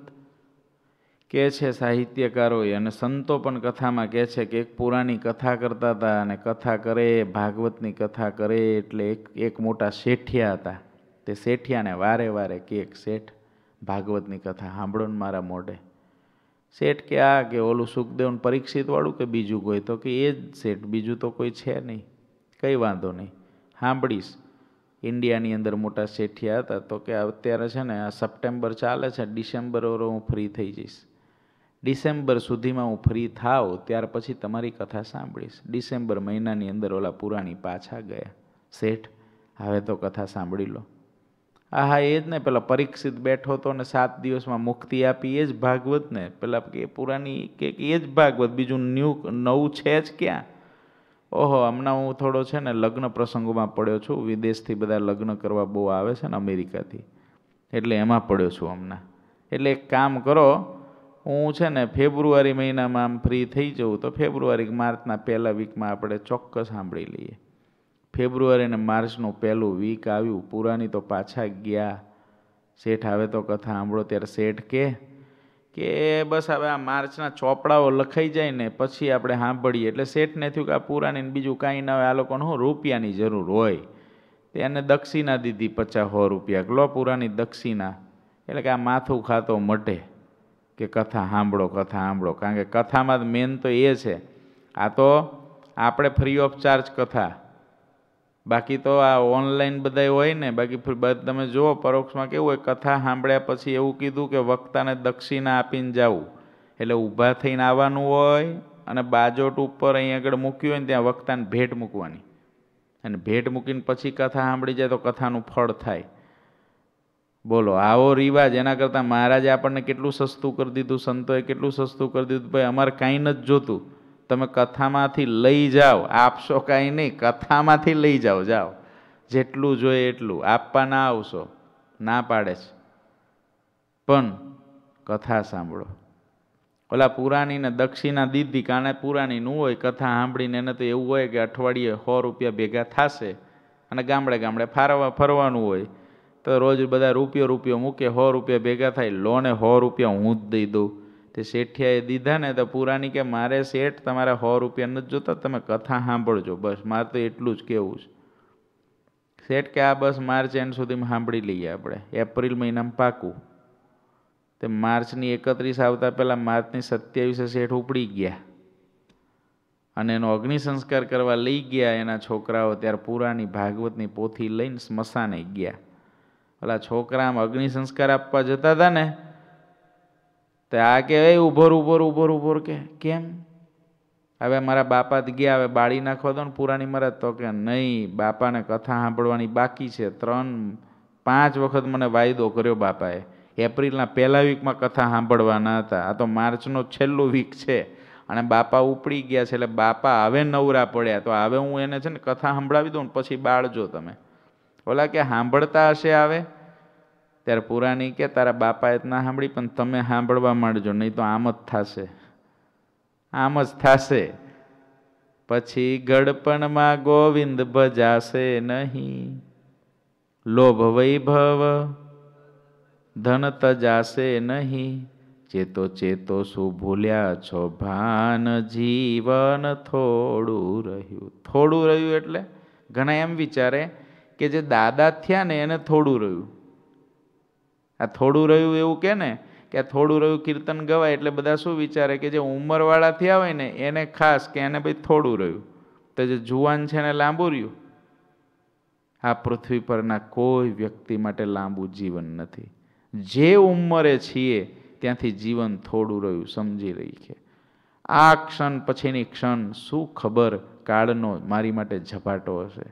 કહે છે સાહિત્યકારોએ અને સંતો પણ કથામાં કહે છે કે એક પુરાણી કથા કરતા હતા અને કથા કરે, ભાગવતની કથા કરે એટલે એક એક મોટા શેઠિયા હતા. તે શેઠિયાને વારે વારે કે એક શેઠ ભાગવતની કથા સાંભળો ને મારા મોઢે. શેઠ કે આ કે ઓલું સુખદેવ પરીક્ષિત વાળું કે બીજું કોઈ? તો કે એ જ શેઠ, બીજું તો કોઈ છે નહીં. કંઈ વાંધો નહીં, સાંભળીશ. ઇન્ડિયાની અંદર મોટા શેઠિયા હતા. તો કે અત્યારે છે ને આ સપ્ટેમ્બર ચાલે છે, ડિસેમ્બર ઓરો હું ફ્રી થઈ જઈશ. ડિસેમ્બર સુધીમાં હું ફ્રી થાવ ત્યાર પછી તમારી કથા સાંભળીશ. ડિસેમ્બર મહિનાની અંદર ઓલા પુરાણી પાછા ગયા. શેઠ હવે તો કથા સાંભળી લો. આ હા એ જ ને, પેલા પરીક્ષિત બેઠો હતો ને સાત દિવસમાં મુક્તિ આપી, એ જ ભાગવત ને. પેલા કે પુરાણી કે એ જ ભાગવત, બીજું ન્યૂ નવું છે જ ક્યાં? ઓહો, હમણાં હું થોડો છે ને લગ્ન પ્રસંગોમાં પડ્યો છું. વિદેશથી બધા લગ્ન કરવા બહુ આવે છે ને અમેરિકાથી, એટલે એમાં પડ્યો છું હમણાં. એટલે એક કામ કરો, હું છે ને ફેબ્રુઆરી મહિનામાં આમ ફ્રી થઈ જાઉં તો ફેબ્રુઆરી માર્ચના પહેલા વીકમાં આપણે ચોક્કસ સાંભળી લઈએ. ફેબ્રુઆરી અને માર્ચનું પહેલું વીક આવ્યું, પુરાણી તો પાછા ગયા. શેઠ આવે તો કથા સાંભળો. ત્યારે શેઠ કે કે બસ હવે આ માર્ચના ચોપડાઓ લખાઈ જાય ને પછી આપણે સાંભળીએ. એટલે શેઠને થયું કે આ પુરાણીને બીજું કાંઈ ના હોય, આ લોકોને શું રૂપિયાની જરૂર હોય. તેને દક્ષિણા દીધી પચાસ સો રૂપિયા, લો પુરાણી દક્ષિણા. એટલે કે આ માથું ખાતો મટે કે કથા સાંભળો, કથા સાંભળો. કારણ કે કથામાં મેન તો એ છે, આ તો આપણે ફ્રી ઓફ ચાર્જ કથા, બાકી તો આ ઓનલાઈન બધા હોય ને. બાકી તમે જુઓ પરોક્ષમાં કેવું હોય, કથા સાંભળ્યા પછી એવું કીધું કે વક્તાને દક્ષિણા આપીને જવું. એટલે ઊભા થઈને આવવાનું હોય અને બાજોટ ઉપર અહીં આગળ મૂક્યું હોય ને ત્યાં વક્તાને ભેટ મૂકવાની, અને ભેટ મૂકીને પછી કથા સાંભળી જાય તો કથાનું ફળ થાય. બોલો, આવો રિવાજ. એના કરતાં મહારાજે આપણને કેટલું સસ્તું કરી દીધું, સંતોએ કેટલું સસ્તું કરી દીધું. ભાઈ અમારે કાંઈ નથી જોતું, તમે કથામાંથી લઈ જાઓ. આપશો કાંઈ નહીં, કથામાંથી લઈ જાઓ. જાઓ, જેટલું જોઈએ એટલું આપવા ના આવશો, ના પાડે છે, પણ કથા સાંભળો. ઓલા પુરાણીને દક્ષિણા દીધી, કારણ પુરાણીનું હોય, કથા સાંભળીને એને તો એવું હોય કે અઠવાડિયે સો રૂપિયા ભેગા થશે અને ગામડે ગામડે ફરવા ફરવાનું હોય. તો રોજ બધા રૂપિયો રૂપિયો મૂકે, સો રૂપિયા ભેગા થાય. લોને સો રૂપિયા હું જ દઈ દઉં. તે શેઠિયાએ દીધા ને તો પુરાણી કે મારે શેઠ તમારા સો રૂપિયા નથી જોતા, તમે કથા સાંભળજો બસ, મારે તો એટલું જ કહેવું છે. શેઠ કે આ બસ માર્ચ એન્ડ સુધીમાં સાંભળી લઈએ આપણે, એપ્રિલ મહિનામાં પાકું. તે માર્ચની એકત્રીસ આવતા પહેલાં માર્ચની સત્યાવીસે શેઠ ઉપડી ગયા અને એનો અગ્નિ સંસ્કાર કરવા લઈ ગયા એના છોકરાઓ. ત્યારે પુરાણી ભાગવતની પોથી લઈને સ્મશાને ગયા. ઓલા છોકરા આમ અગ્નિ સંસ્કાર આપવા જતા હતા ને, તો આ કે ઉભોર ઉભોર ઉભોર ઉભોર કે કેમ? હવે મારા બાપા જ ગયા, હવે બાળી નાખો દો ને પુરાણી મહારાજ. તો કે નહીં, બાપાને કથા સાંભળવાની બાકી છે. ત્રણ પાંચ વખત મને વાયદો કર્યો બાપાએ, એપ્રિલના પહેલા વીકમાં કથા સાંભળવાના હતા. આ તો માર્ચનો છેલ્લો વીક છે અને બાપા ઉપડી ગયા છે. એટલે બાપા હવે નવરા પડ્યા, તો હવે હું એને છે ને કથા સાંભળાવી દઉં ને પછી બાળજો તમે. ઓલા કે સાંભળતા હશે આવે. ત્યારે પુરાણી કે તારા બાપાએ જ ના સાંભળી, પણ તમે સાંભળવા માંડજો, નહીં તો આમ જ થશે, આમ જ થશે. પછી ગડપણમાં ગોવિંદ ભજાશે નહીં, લોભ વૈભવ ધન તજાશે નહીં, ચેતો ચેતો શું ભૂલ્યા છો ભાન, જીવન થોડું રહ્યું. થોડું રહ્યું એટલે ઘણા એમ વિચારે કે જે દાદા થયા ને એને થોડું રહ્યું. આ થોડું રહ્યું એવું કે ને કે આ થોડું રહ્યું કીર્તન ગવાય એટલે બધા શું વિચારે કે જે ઉંમરવાળા થયા હોય ને એને ખાસ કે એને ભાઈ થોડું રહ્યું, તો જે જુવાન છે એને લાંબુ રહ્યું. આ પૃથ્વી પરના કોઈ વ્યક્તિ માટે લાંબુ જીવન નથી. જે ઉંમરે છીએ ત્યાંથી જીવન થોડું રહ્યું સમજી રહી છે. આ ક્ષણ પછીની ક્ષણ શું ખબર કાળનો મારી માટે ઝપાટો હશે.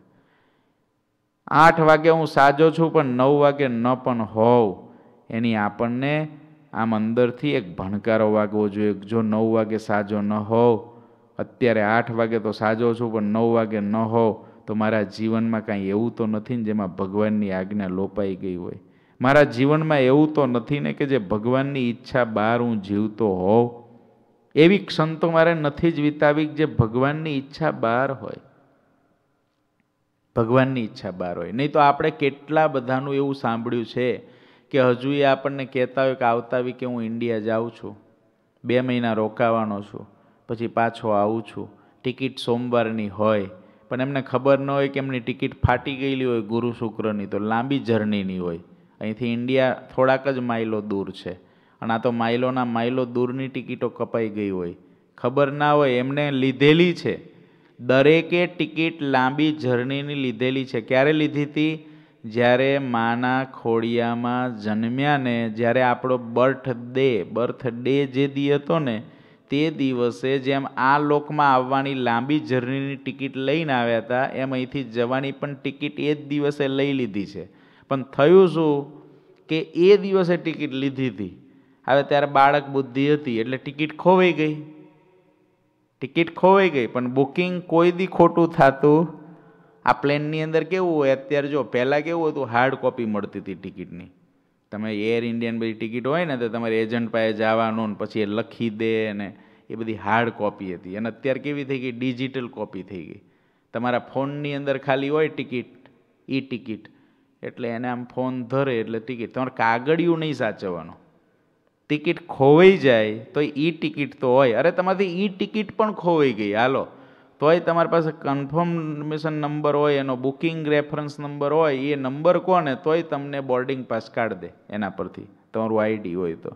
આઠ વાગે હું સાજો છું પણ નવ વાગે ન પણ હોવ, એની આપણને આમ અંદરથી એક ભણકારો વાગવો જોઈએ. જો નવ વાગે સાજો ન હોવ, અત્યારે આઠ વાગે તો સાજો છું પણ નવ વાગે ન હોવ, તો મારા જીવનમાં કાંઈ એવું તો નથી ને જેમાં ભગવાનની આજ્ઞા લોપાઈ ગઈ હોય. મારા જીવનમાં એવું તો નથી ને કે જે ભગવાનની ઈચ્છા બહાર હું જીવતો હોઉં. એવી ક્ષણ તો મારે નથી જ વિતાવી જે ભગવાનની ઈચ્છા બહાર હોય. ભગવાનની ઈચ્છા બહાર હોય. નહીં તો આપણે કેટલા બધાનું એવું સાંભળ્યું છે કે હજુ એ આપણને કહેતા હોય કે આવતા વીકે હું ઇન્ડિયા જાઉં છું, બે મહિના રોકાવાનો છું, પછી પાછો આવું છું. ટિકિટ સોમવારની હોય, પણ એમને ખબર ન હોય કે એમની ટિકિટ ફાટી ગયેલી હોય ગુરુ શુક્રની, તો લાંબી જર્નીની હોય. અહીંથી ઇન્ડિયા થોડાક જ માઇલો દૂર છે, અને આ તો માઇલોના માઇલો દૂરની ટિકિટો કપાઈ ગઈ હોય. ખબર ના હોય, એમને લીધેલી છે, દરેકે ટિકિટ લાંબી જર્નીની લીધેલી છે. ક્યારે લીધી હતી? જ્યારે માના ખોડિયામાં જન્મ્યા ને જ્યારે આપણો બર્થ ડે બર્થ ડે જે દી હતો ને તે દિવસે જેમ આ લોકમાં આવવાની લાંબી જર્નીની ટિકિટ લઈને આવ્યા હતા, એમ અહીંથી જવાની પણ ટિકિટ એ જ દિવસે લઈ લીધી છે. પણ થયું શું કે એ દિવસે ટિકિટ લીધી હતી, હવે ત્યારે બાળક બુદ્ધિ હતી એટલે ટિકિટ ખોવાઈ ગઈ. ટિકિટ ખોવાઈ ગઈ, પણ બુકિંગ કોઈ દી ખોટું થતું. આ પ્લેનની અંદર કેવું હોય અત્યારે, જો પહેલાં કેવું હતું, હાર્ડ કોપી મળતી હતી ટિકિટની. તમે એર ઇન્ડિયન બધી ટિકિટ હોય ને તો તમારે એજન્ટ પાસે જવાનું ને પછી એ લખી દે ને એ બધી હાર્ડ કોપી હતી. અને અત્યારે કેવી થઈ ગઈ? ડિજિટલ કોપી થઈ ગઈ. તમારા ફોનની અંદર ખાલી હોય ટિકિટ, ઈ ટિકિટ, એટલે એને આમ ફોન ધરે એટલે ટિકિટ. તમારે કાગળિયું નહીં સાચવવાનું. ટિકિટ ખોવાઈ જાય તો ઈ ટિકિટ તો હોય. અરે તમારી ઈ ટિકિટ પણ ખોવાઈ ગઈ હાલો, તોય તમારી પાસે કન્ફર્મેશન નંબર હોય, એનો બુકિંગ રેફરન્સ નંબર હોય, એ નંબર કોને તોય તમને બોર્ડિંગ પાસ કાઢ દે એના પરથી, તમારું આઈડી હોય તો.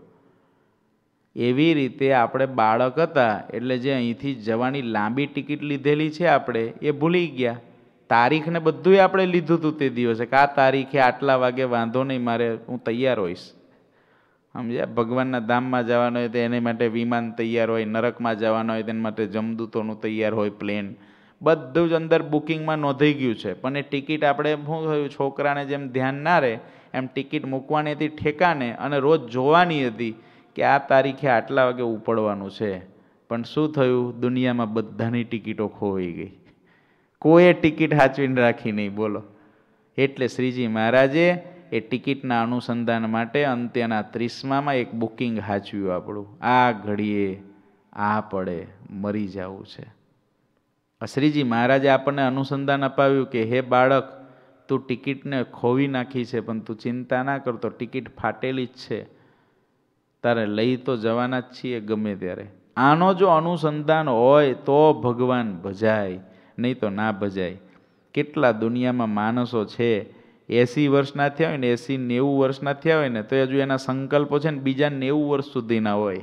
એવી રીતે આપણે બાળક હતા એટલે જે અહીંથી જવાની લાંબી ટિકિટ લીધેલી છે આપણે એ ભૂલી ગયા. તારીખને બધુંય આપણે લીધું હતું તે દિવસે કે આ તારીખે આટલા વાગે વાંધો નહીં, મારે હું તૈયાર હોઈશ. સમજ્યા? ભગવાનના ધામમાં જવાનું હોય તો એની માટે વિમાન તૈયાર હોય, નરકમાં જવાનું હોય તેના માટે જમદૂતોનું તૈયાર હોય પ્લેન, બધું જ અંદર બુકિંગમાં નોંધાઈ ગયું છે. પણ એ ટિકિટ આપણે શું થયું, છોકરાને જેમ ધ્યાન ના રહે એમ ટિકિટ મૂકવાની હતી ઠેકાને, અને રોજ જોવાની હતી કે આ તારીખે આટલા વાગે ઉપડવાનું છે. પણ શું થયું? દુનિયામાં બધાની ટિકિટો ખોવાઈ ગઈ, કોઈએ ટિકિટ સાચવીને રાખી નહીં. બોલો. એટલે શ્રીજી મહારાજે એ ટિકિટના અનુસંધાન માટે અંત્યના ત્રીસમામાં એક બુકિંગ સાચવ્યું આપણું. આ ઘડીએ આ પડે મરી જવું છે. શ્રીજી મહારાજે આપણને અનુસંધાન અપાવ્યું કે હે બાળક, તું ટિકિટને ખોવી નાખી છે, પણ તું ચિંતા ના કરતો, ટિકિટ ફાટેલી જ છે, તારે લઈ તો જવાના જ છીએ ગમે ત્યારે. આનો જો અનુસંધાન હોય તો ભગવાન ભજાય, નહીં તો ના ભજાય. કેટલા દુનિયામાં માણસો છે એસી વર્ષના થયા હોય ને, એસી નેવું વર્ષના થયા હોય ને તો હજુ એના સંકલ્પો છે ને બીજા નેવું વર્ષ સુધીના હોય.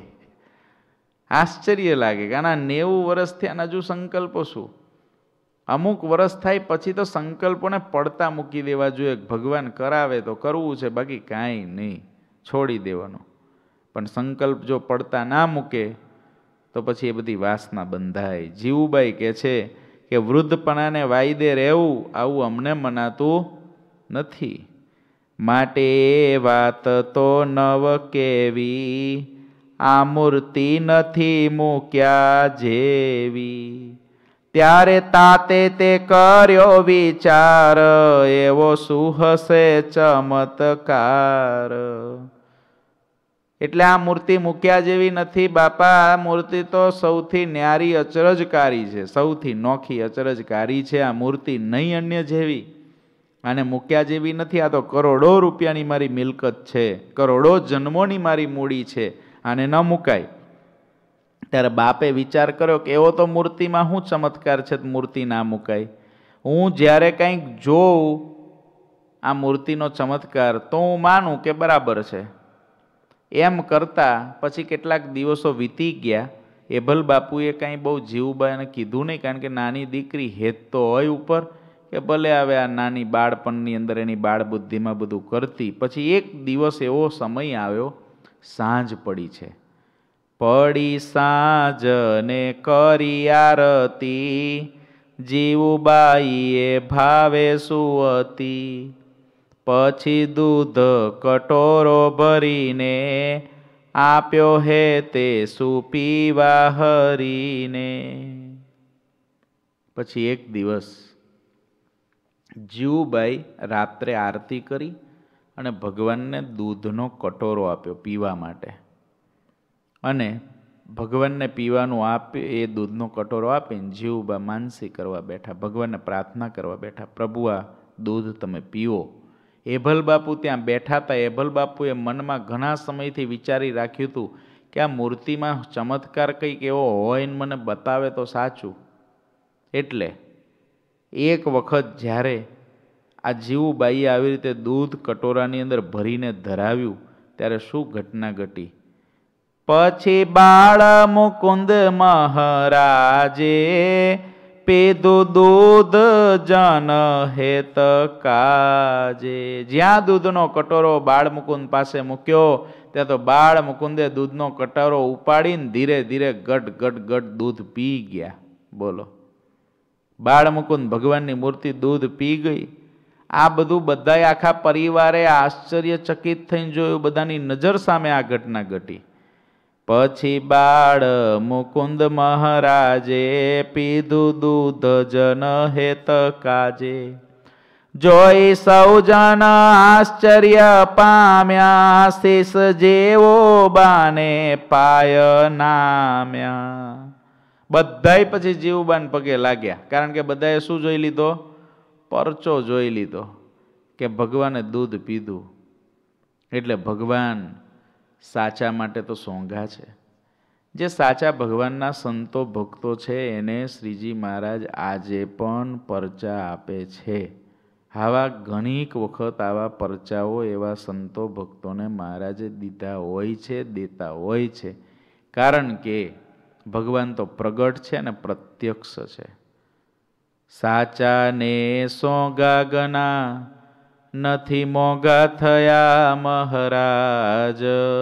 આશ્ચર્ય લાગે કે આના નેવું વર્ષ થયા હજુ સંકલ્પો શું? અમુક વર્ષ થાય પછી તો સંકલ્પોને પડતા મૂકી દેવા જોઈએ. ભગવાન કરાવે તો કરવું છે, બાકી કાંઈ નહીં, છોડી દેવાનું. પણ સંકલ્પ જો પડતા ના મૂકે તો પછી એ બધી વાસના બંધાય. જીવુબાઈ કહે છે કે વૃદ્ધપણાને વાયદે રહેવું આવું અમને મનાતું નથી, માટે વાત તો નવ કેવી, આ મૂર્તિ નથી મૂક્યા જેવી. ત્યારે તાતે તે કર્યો વિચાર, એવો સુહસે ચમત્કાર. એટલે આ મૂર્તિ મૂક્યા જેવી નથી બાપા, આ મૂર્તિ તો સૌથી ન્યારી અચરજકારી છે, સૌથી નોખી અચરજકારી છે આ મૂર્તિ, નહીં અન્ય જેવી. આને મૂક્યા જેવી નથી. આ તો કરોડો રૂપિયાની મારી મિલકત છે, કરોડો જન્મોની મારી મૂડી છે, આને ન મુકાય. ત્યારે બાપે વિચાર કર્યો કે એવો તો મૂર્તિમાં શું ચમત્કાર છે મૂર્તિ ના મુકાય. હું જ્યારે કંઈક જોઉં આ મૂર્તિનો ચમત્કાર તો હું માનું કે બરાબર છે. એમ કરતા પછી કેટલાક દિવસો વીતી ગયા. એભલ બાપુએ કાંઈ બહુ જીવુબાઈને કીધું નહીં, કારણ કે નાની દીકરી હેત તો હોય ઉપર કે ભલે આવે આ નાની બાળપણની અંદર એની બાળ બુદ્ધિમાં બધું કરતી. પછી એક દિવસ એવો સમય આવ્યો, સાંજ પડી છે. પડી સાંજ ને કરી આરતી, જીવુબાઈએ ભાવે સુવતી. પછી દૂધ કટોરો ભરીને આપ્યો હે તે સુપીવા હરીને. પછી એક દિવસ જીવુબાઈ રાત્રે આરતી કરી અને ભગવાનને દૂધનો કટોરો આપ્યો પીવા માટે. અને ભગવાનને પીવાનું આપે, એ દૂધનો કટોરો આપીને જીવબા માનસી કરવા બેઠા, ભગવાનને પ્રાર્થના કરવા બેઠા, પ્રભુ આ દૂધ તમે પીવો. એભલ બાપુ ત્યાં બેઠા હતા. એભલ બાપુએ મનમાં ઘણા સમયથી વિચારી રાખ્યું હતું કે આ મૂર્તિમાં ચમત્કાર કંઈક એવો હોય ને મને બતાવે તો સાચું. એટલે એક વખત જ્યારે આ જીવુબાઈએ આવી રીતે દૂધ કટોરાની અંદર ભરીને ધરાવ્યું ત્યારે શું ઘટના ઘટી? પછી બાળ મુકુંદ મહારાજે પીધું દૂધ જન હેત કાજે. જ્યાં દૂધનો કટોરો બાળ મુકુંદ પાસે મૂક્યો ત્યાં તો બાળ મુકુંદે દૂધનો કટોરો ઉપાડીને ધીરે ધીરે ગટ ગટ ગટ દૂધ પી ગયા. બોલો, બાળ મુકુંદ ભગવાનની મૂર્તિ દૂધ પી ગઈ. આ બધું બધાય આખા પરિવારે આશ્ચર્યચકિત થઈને જોયું. બધાની નજર સામે આ ઘટના ઘટી. પછી બાળ મુકુંદ મહારાજે પીધું દૂધ જન હેત કાજે. જોઈ સૌ જન આશ્ચર્ય પામ્યા, શીશ જેવો બાને પાય નામ્યા. બધાય પછી જીવબાન પગે લાગ્યા, કારણ કે બધાએ શું જોઈ લીધો? પરચો જોઈ લીધો કે ભગવાને દૂધ પીધું. એટલે ભગવાન સાચા માટે તો સોંઘા છે. જે સાચા ભગવાનના સંતો ભક્તો છે એને શ્રીજી મહારાજ આજે પણ પરચા આપે છે. આવા ઘણીક વખત આવા પરચાઓ એવા સંતો ભક્તોને મહારાજે દીધા હોય છે, દેતા હોય છે. કારણ કે ભગવાન તો પ્રગટ છે ને પ્રત્યક્ષ છે. સાચા ને સોંગા ગના, નથી મોંઘા થયા મહારાજ.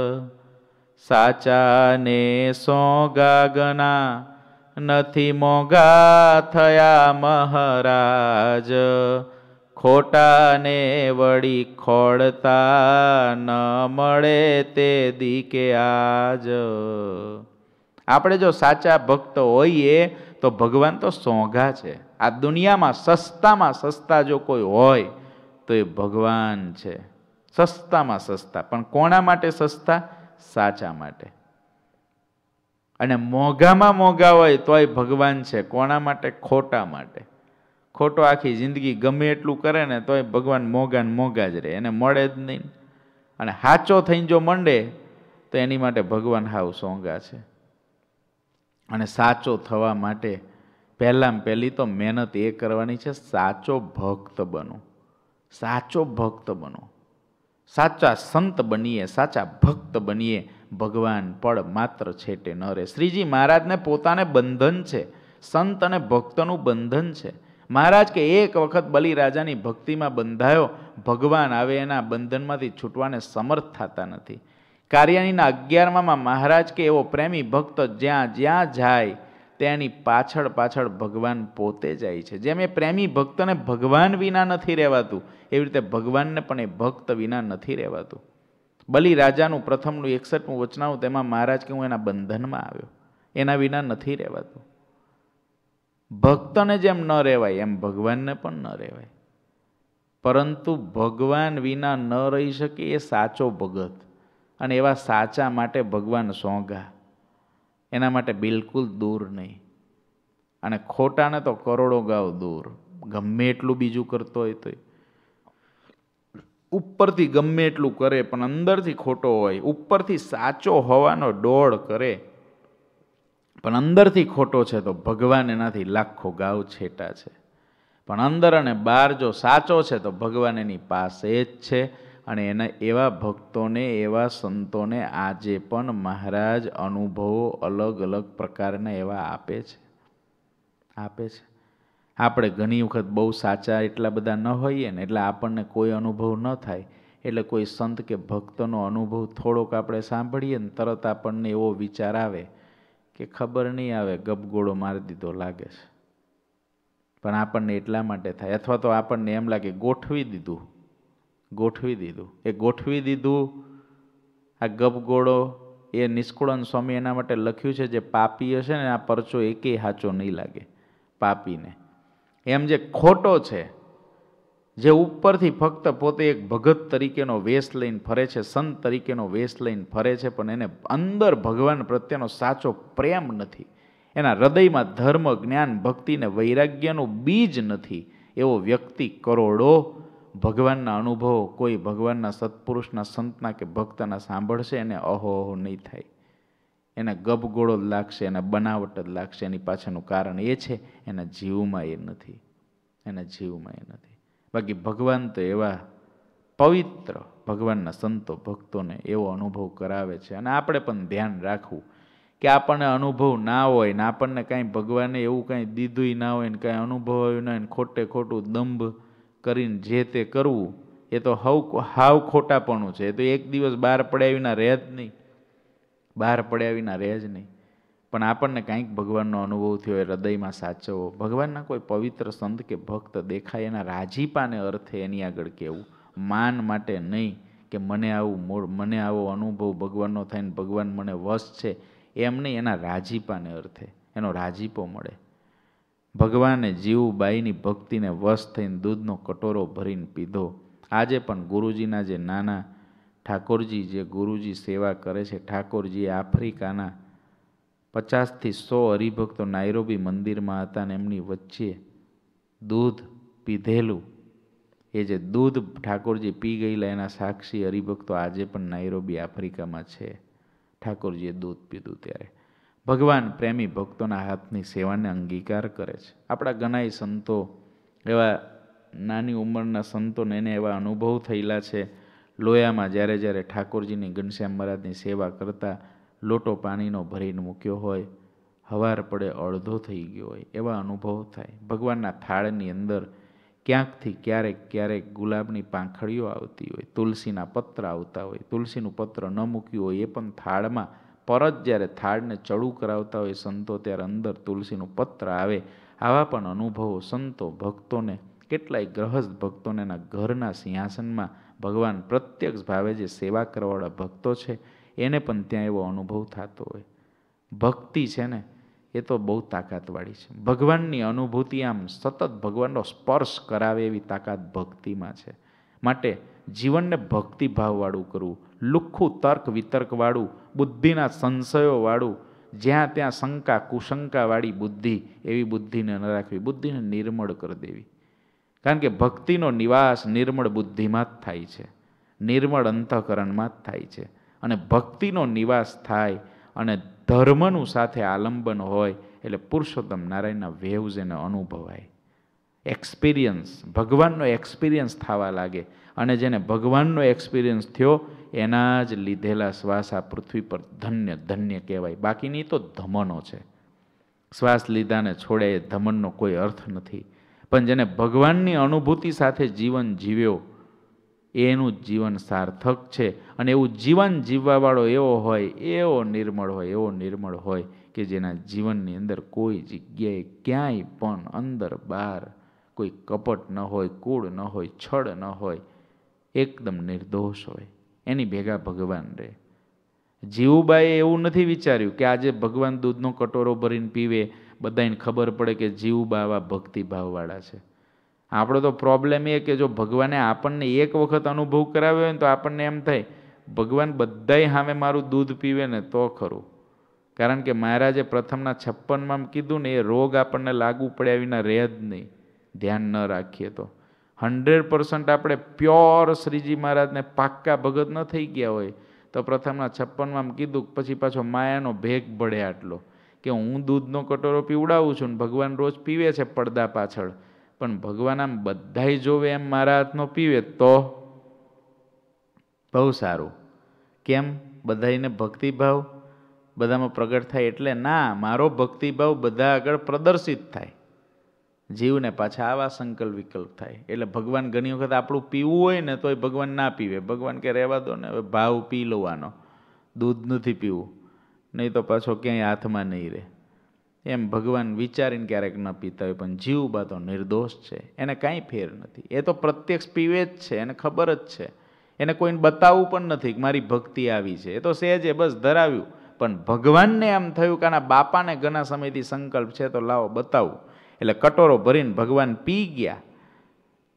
સાચા ને સોંગા ગના, નથી મોંઘા થયા મહારાજ. ખોટા ને વળી ખોળતા ન મળે તે દીકે આજ. આપણે જો સાચા ભક્ત હોઈએ તો ભગવાન તો સોંઘા છે. આ દુનિયામાં સસ્તામાં સસ્તા જો કોઈ હોય તો એ ભગવાન છે. સસ્તામાં સસ્તા. પણ કોના માટે સસ્તા? સાચા માટે. અને મોંઘામાં મોંઘા હોય તોય ભગવાન છે. કોના માટે? ખોટા માટે. ખોટો આખી જિંદગી ગમે એટલું કરે ને તોય ભગવાન મોંઘા ને મોંઘા જ રહે, એને મળે જ નહીં. અને સાચો થઈને જો મંડે તો એની માટે ભગવાન હાવ સોંઘા છે. અને સાચો થવા માટે પહેલાં પહેલી તો મહેનત એ કરવાની છે, સાચો ભક્ત બનો. સાચો ભક્ત બનો. સાચા સંત બનીએ, સાચા ભક્ત બનીએ. ભગવાન પળ માત્ર છેટે ન રહે. શ્રીજી મહારાજને પોતાને બંધન છે. સંત અને ભક્તનું બંધન છે. મહારાજ કે એક વખત બલિરાજાની ભક્તિમાં બંધાયો, ભગવાન આવે એના બંધનમાંથી છૂટવાને સમર્થ થતા નથી. કાર્યાનીના અગિયારમાં મહારાજ કે એવો પ્રેમી ભક્ત જ્યાં જ્યાં જાય તેની પાછળ પાછળ ભગવાન પોતે જાય છે. જેમ એ પ્રેમી ભક્તને ભગવાન વિના નથી રહેવાતું, એવી રીતે ભગવાનને પણ એ ભક્ત વિના નથી રહેવાતું. બલિરાજાનું પ્રથમનું એકસઠમું વચનાવું તેમાં મહારાજ કે હું એના બંધનમાં આવ્યો, એના વિના નથી રહેવાતું. ભક્તને જેમ ન રહેવાય એમ ભગવાનને પણ ન રહેવાય. પરંતુ ભગવાન વિના ન રહી શકે એ સાચો ભગત. અને એવા સાચા માટે ભગવાન સોંઘા, એના માટે બિલકુલ દૂર નહીં. અને ખોટાને તો કરોડો ગાવ દૂર. ગમે એટલું બીજું કરતો હોય તો ઉપરથી ગમે એટલું કરે પણ અંદરથી ખોટો હોય. ઉપરથી સાચો હોવાનો ડોળ કરે પણ અંદરથી ખોટો છે તો ભગવાન એનાથી લાખો ગાવ છેટા છે. પણ અંદર અને બહાર જો સાચો છે તો ભગવાન એની પાસે જ છે. અને એના એવા ભક્તોને, એવા સંતોને આજે પણ મહારાજ અનુભવો અલગ અલગ પ્રકારના એવા આપે છે આપે છે આપણે ઘણી વખત બહુ સાચા એટલા બધા ન હોઈએ ને એટલે આપણને કોઈ અનુભવ ન થાય. એટલે કોઈ સંત કે ભક્તનો અનુભવ થોડોક આપણે સાંભળીએ ને તરત આપણને એવો વિચાર આવે કે ખબર નહીં આવે ગપગોળો મારી દીધો લાગે છે. પણ આપણને એટલા માટે થાય, અથવા તો આપણને એમ લાગે ગોઠવી દીધું ગોઠવી દીધું એ ગોઠવી દીધું આ ગપગોળો એ નિષ્કુળાનંદ સ્વામી એના માટે લખ્યું છે, જે પાપી હશે ને આ પરચો એકેય સાચો નહીં લાગે પાપીને. એમ જે ખોટો છે જે ઉપરથી ફક્ત પોતે એક ભગત તરીકેનો વેશ લઈને ફરે છે, સંત તરીકેનો વેશ લઈને ફરે છે, પણ એને અંદર ભગવાન પ્રત્યેનો સાચો પ્રેમ નથી, એના હૃદયમાં ધર્મ, જ્ઞાન, ભક્તિ ને વૈરાગ્યનું બીજ નથી, એવો વ્યક્તિ કરોડો ભગવાનના અનુભવો કોઈ ભગવાનના સત્પુરુષના, સંતના કે ભક્તના સાંભળશે, એને અહો અહો નહીં થાય, એને ગબગોળો જ લાગશે, એને બનાવટ જ લાગશે. એની પાછળનું કારણ એ છે એના જીવમાં એ નથી, એના જીવમાં એ નથી. બાકી ભગવાન તો એવા પવિત્ર ભગવાનના સંતો ભક્તોને એવો અનુભવ કરાવે છે. અને આપણે પણ ધ્યાન રાખવું કે આપણને અનુભવ ના હોય ને આપણને કાંઈ ભગવાને એવું કાંઈ દીધું ના હોય ને કાંઈ અનુભવાયું ના હોય ને ખોટે ખોટું દંભ કરીને જે તે કરવું, એ તો હવ હાવ ખોટાપણું છે. એ તો એક દિવસ બહાર પડ્યા વિના રહે જ નહીં, બહાર પડ્યા વિના રહે જ નહીં. પણ આપણને કાંઈક ભગવાનનો અનુભવ થયો હોય, હૃદયમાં સાચવો, ભગવાનના કોઈ પવિત્ર સંત કે ભક્ત દેખાય, એના રાજીપાને અર્થે એની આગળ કહેવું, માન માટે નહીં કે મને આવું મૂળ મને આવો અનુભવ ભગવાનનો થાય ને ભગવાન મને વશ છે, એમ નહીં, એના રાજીપાને અર્થે એનો રાજીપો મળે. ભગવાને જીવુબાઈની ભક્તિને વશ થઈને દૂધનો કટોરો ભરીને પીધો. આજે પણ ગુરુજીના જે નાના ઠાકોરજી, જે ગુરુજી સેવા કરે છે, ઠાકોરજી આફ્રિકાના પચાસથી સો હરિભક્તો નાયરોબી મંદિરમાં હતા ને એમની વચ્ચે દૂધ પીધેલું, એ જે દૂધ ઠાકોરજી પી ગયેલા એના સાક્ષી હરિભક્તો આજે પણ નાયરોબી આફ્રિકામાં છે. ઠાકોરજીએ દૂધ પીધું ત્યારે ભગવાન પ્રેમી ભક્તોના હાથની સેવાને અંગીકાર કરે છે. આપણા ઘણાય સંતો એવા નાની ઉંમરના સંતોને એને એવા અનુભવ થયેલા છે. લોયામાં જ્યારે જ્યારે ઠાકોરજીની ઘનશ્યામ મહારાજની સેવા કરતા લોટો પાણીનો ભરીને મૂક્યો હોય, હવાર પડે અડધો થઈ ગયો હોય, એવા અનુભવ થાય. ભગવાનના થાળની અંદર ક્યાંકથી ક્યારેક ક્યારેક ગુલાબની પાંખડીઓ આવતી હોય, તુલસીના પત્ર આવતા હોય, તુલસીનું પત્ર ન મૂક્યું હોય એ પણ થાળમાં પરત જ્યારે થાળને ચડું કરાવતા હોય સંતો, ત્યારે અંદર તુલસીનું પત્ર આવે. આવા પણ અનુભવો સંતો ભક્તોને, કેટલાય ગ્રહસ્થ ભક્તોને એના ઘરના સિંહાસનમાં ભગવાન પ્રત્યક્ષ ભાવે જે સેવા કરવાવાળા ભક્તો છે એને પણ ત્યાં એવો અનુભવ થતો હોય. ભક્તિ છે ને એ તો બહુ તાકાતવાળી છે. ભગવાનની અનુભૂતિ આમ સતત ભગવાનનો સ્પર્શ કરાવે એવી તાકાત ભક્તિમાં છે. માટે જીવનને ભક્તિભાવવાળું કરવું, લુખ્ખું તર્ક વિતર્કવાળું, બુદ્ધિના સંશયોવાળું, જ્યાં ત્યાં શંકા કુશંકાવાળી બુદ્ધિ, એવી બુદ્ધિને ન રાખવી, બુદ્ધિને નિર્મળ કરી દેવી. કારણ કે ભક્તિનો નિવાસ નિર્મળ બુદ્ધિમાં જ થાય છે, નિર્મળ અંતઃકરણમાં જ થાય છે. અને ભક્તિનો નિવાસ થાય અને ધર્મનું સાથે આલંબન હોય એટલે પુરુષોત્તમ નારાયણના વેવ્સ એને અનુભવાય, એક્સપિરિયન્સ, ભગવાનનો એક્સપિરિયન્સ થવા લાગે. અને જેને ભગવાનનો એક્સપિરિયન્સ થયો એના જ લીધેલા શ્વાસ આ પૃથ્વી પર ધન્ય ધન્ય કહેવાય. બાકીની તો ધમનો છે. શ્વાસ લીધાને છોડે એ ધમનનો કોઈ અર્થ નથી. પણ જેને ભગવાનની અનુભૂતિ સાથે જીવન જીવ્યો એનું જીવન સાર્થક છે. અને એવું જીવન જીવવાવાળો એવો હોય, એવો નિર્મળ હોય, એવો નિર્મળ હોય કે જેના જીવનની અંદર કોઈ જગ્યાએ ક્યાંય પણ અંદર બહાર કોઈ કપટ ન હોય, કૂળ ન હોય, છળ ન હોય, એકદમ નિર્દોષ હોય. એની ભેગા ભગવાન રહે. જીવુબાઈએ એવું નથી વિચાર્યું કે આજે ભગવાન દૂધનો કટોરો ભરીને પીવે, બધાને ખબર પડે કે જીવુબા આવા ભક્તિભાવવાળા છે. આપણો તો પ્રોબ્લેમ એ કે જો ભગવાને આપણને એક વખત અનુભવ કરાવ્યો હોય ને તો આપણને એમ થાય ભગવાન બધાય સામે મારું દૂધ પીવે ને તો ખરું. કારણ કે મહારાજે પ્રથમના છપ્પનમાં કીધું ને એ રોગ આપણને લાગુ પડ્યા વિના રહે જ નહીં, ધ્યાન ન રાખીએ તો. હંડ્રેડ પર્સન્ટ આપણે પ્યોર શ્રીજી મહારાજને પાક્કા ભગત ન થઈ ગયા હોય તો પ્રથમના છપ્પનમાં કીધું, પછી પાછો માયાનો ભેગ બળે આટલો કે હું દૂધનો કટોરો પીવડાવું છું ને ભગવાન રોજ પીવે છે પડદા પાછળ, પણ ભગવાન આમ બધાય જોવે એમ મારા હાથનો પીવે તો બહુ સારું. કેમ? બધાને ભક્તિભાવ બધામાં પ્રગટ થાય એટલે ના, મારો ભક્તિભાવ બધા આગળ પ્રદર્શિત થાય. જીવને પાછા આવા સંકલ્પ વિકલ્પ થાય. એટલે ભગવાન ઘણી વખત આપણું પીવું હોય ને તોય ભગવાન ના પીવે. ભગવાન કે રહેવા દો ને, હવે ભાવ પી લેવાનો, દૂધ નથી પીવું, નહીં તો પાછો ક્યાંય હાથમાં નહીં રહે. એમ ભગવાન વિચારીને ક્યારેક ન પીતા હોય. પણ જીવબા તો નિર્દોષ છે, એને કાંઈ ફેર નથી. એ તો પ્રત્યક્ષ પીવે જ છે, એને ખબર જ છે. એને કોઈને બતાવવું પણ નથી કે મારી ભક્તિ આવી છે. એ તો સહેજે બસ ધરાવ્યું. પણ ભગવાનને એમ થયું કે આના બાપાને ઘણા સમયથી સંકલ્પ છે તો લાવો બતાવું. એટલે કટોરો ભરીને ભગવાન પી ગયા.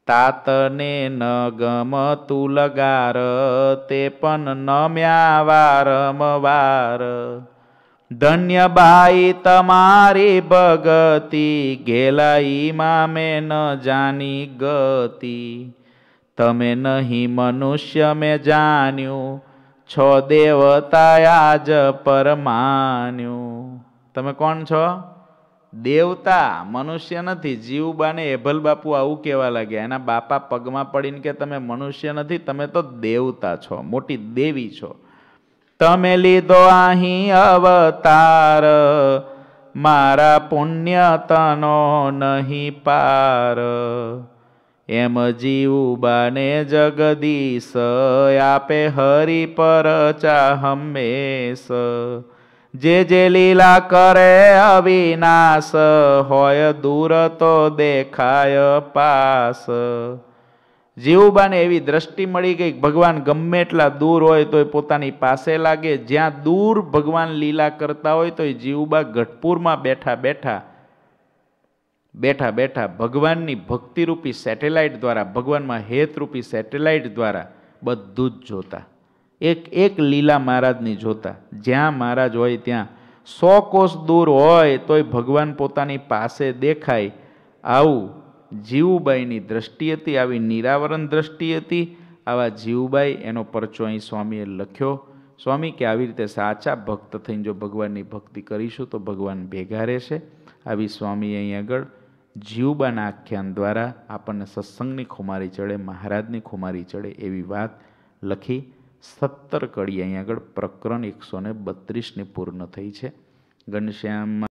તાતને ન ગમતું લગાર તે પણ નમ્યા વારંવાર. ધન્ય બાઈ તમારી ભગતિ ઘેલાઈમાં મેં ન જાની ગતિ. તમે નહીં મનુષ્ય મેં જાણ્યું છો દેવતા આજ પરમાન્યું. તમે કોણ છો? દેવતા, મનુષ્ય નથી. જીવબાને એભલ બાપુ આવું કહેવા લાગ્યા. એના બાપા પગમાં પડીને કે તમે મનુષ્ય નથી, તમે તો દેવતા છો, મોટી દેવી છો. તમે લીધો અહીં અવતાર મારા પુણ્ય તનો નહીં પાર. એમ જીવબાને જગદીશ આપે હરિ પરચા હંમેશ. જે જે લીલા કરે અવિનાશ હોય દૂર તો દેખાય પાસ. જીવબાને એવી દ્રષ્ટિ મળી ગઈ ભગવાન ગમે એટલા દૂર હોય તો પોતાની પાસે લાગે. જ્યાં દૂર ભગવાન લીલા કરતા હોય તો જીવબા ગઢપુરમાં બેઠા બેઠા બેઠા બેઠા ભગવાનની ભક્તિરૂપી સેટેલાઇટ દ્વારા, ભગવાનમાં હેતરૂપી સેટેલાઇટ દ્વારા બધું જ જોતા. એક એક લીલા મહારાજની જોતા. જ્યાં મહારાજ હોય ત્યાં સો કોસ દૂર હોય તોય ભગવાન પોતાની પાસે દેખાય. આવું જીવુબાઈની દ્રષ્ટિ હતી, આવી નિરાવરણ દ્રષ્ટિ હતી. આવા જીવુબાઈ એનો પરચો અહીં સ્વામીએ લખ્યો. સ્વામી કે આવી રીતે સાચા ભક્ત થઈને જો ભગવાનની ભક્તિ કરીશું તો ભગવાન ભેગા રહેશે. આવી સ્વામી અહીં આગળ જીવુબાના આખ્યાન દ્વારા આપણને સત્સંગની ખુમારી ચડે, મહારાજની ખુમારી ચડે એવી વાત લખી. સત્તર કડી અહીં આગળ પ્રકરણ એકસો ને બત્રીસની પૂર્ણ થઈ છે. ઘનશ્યામ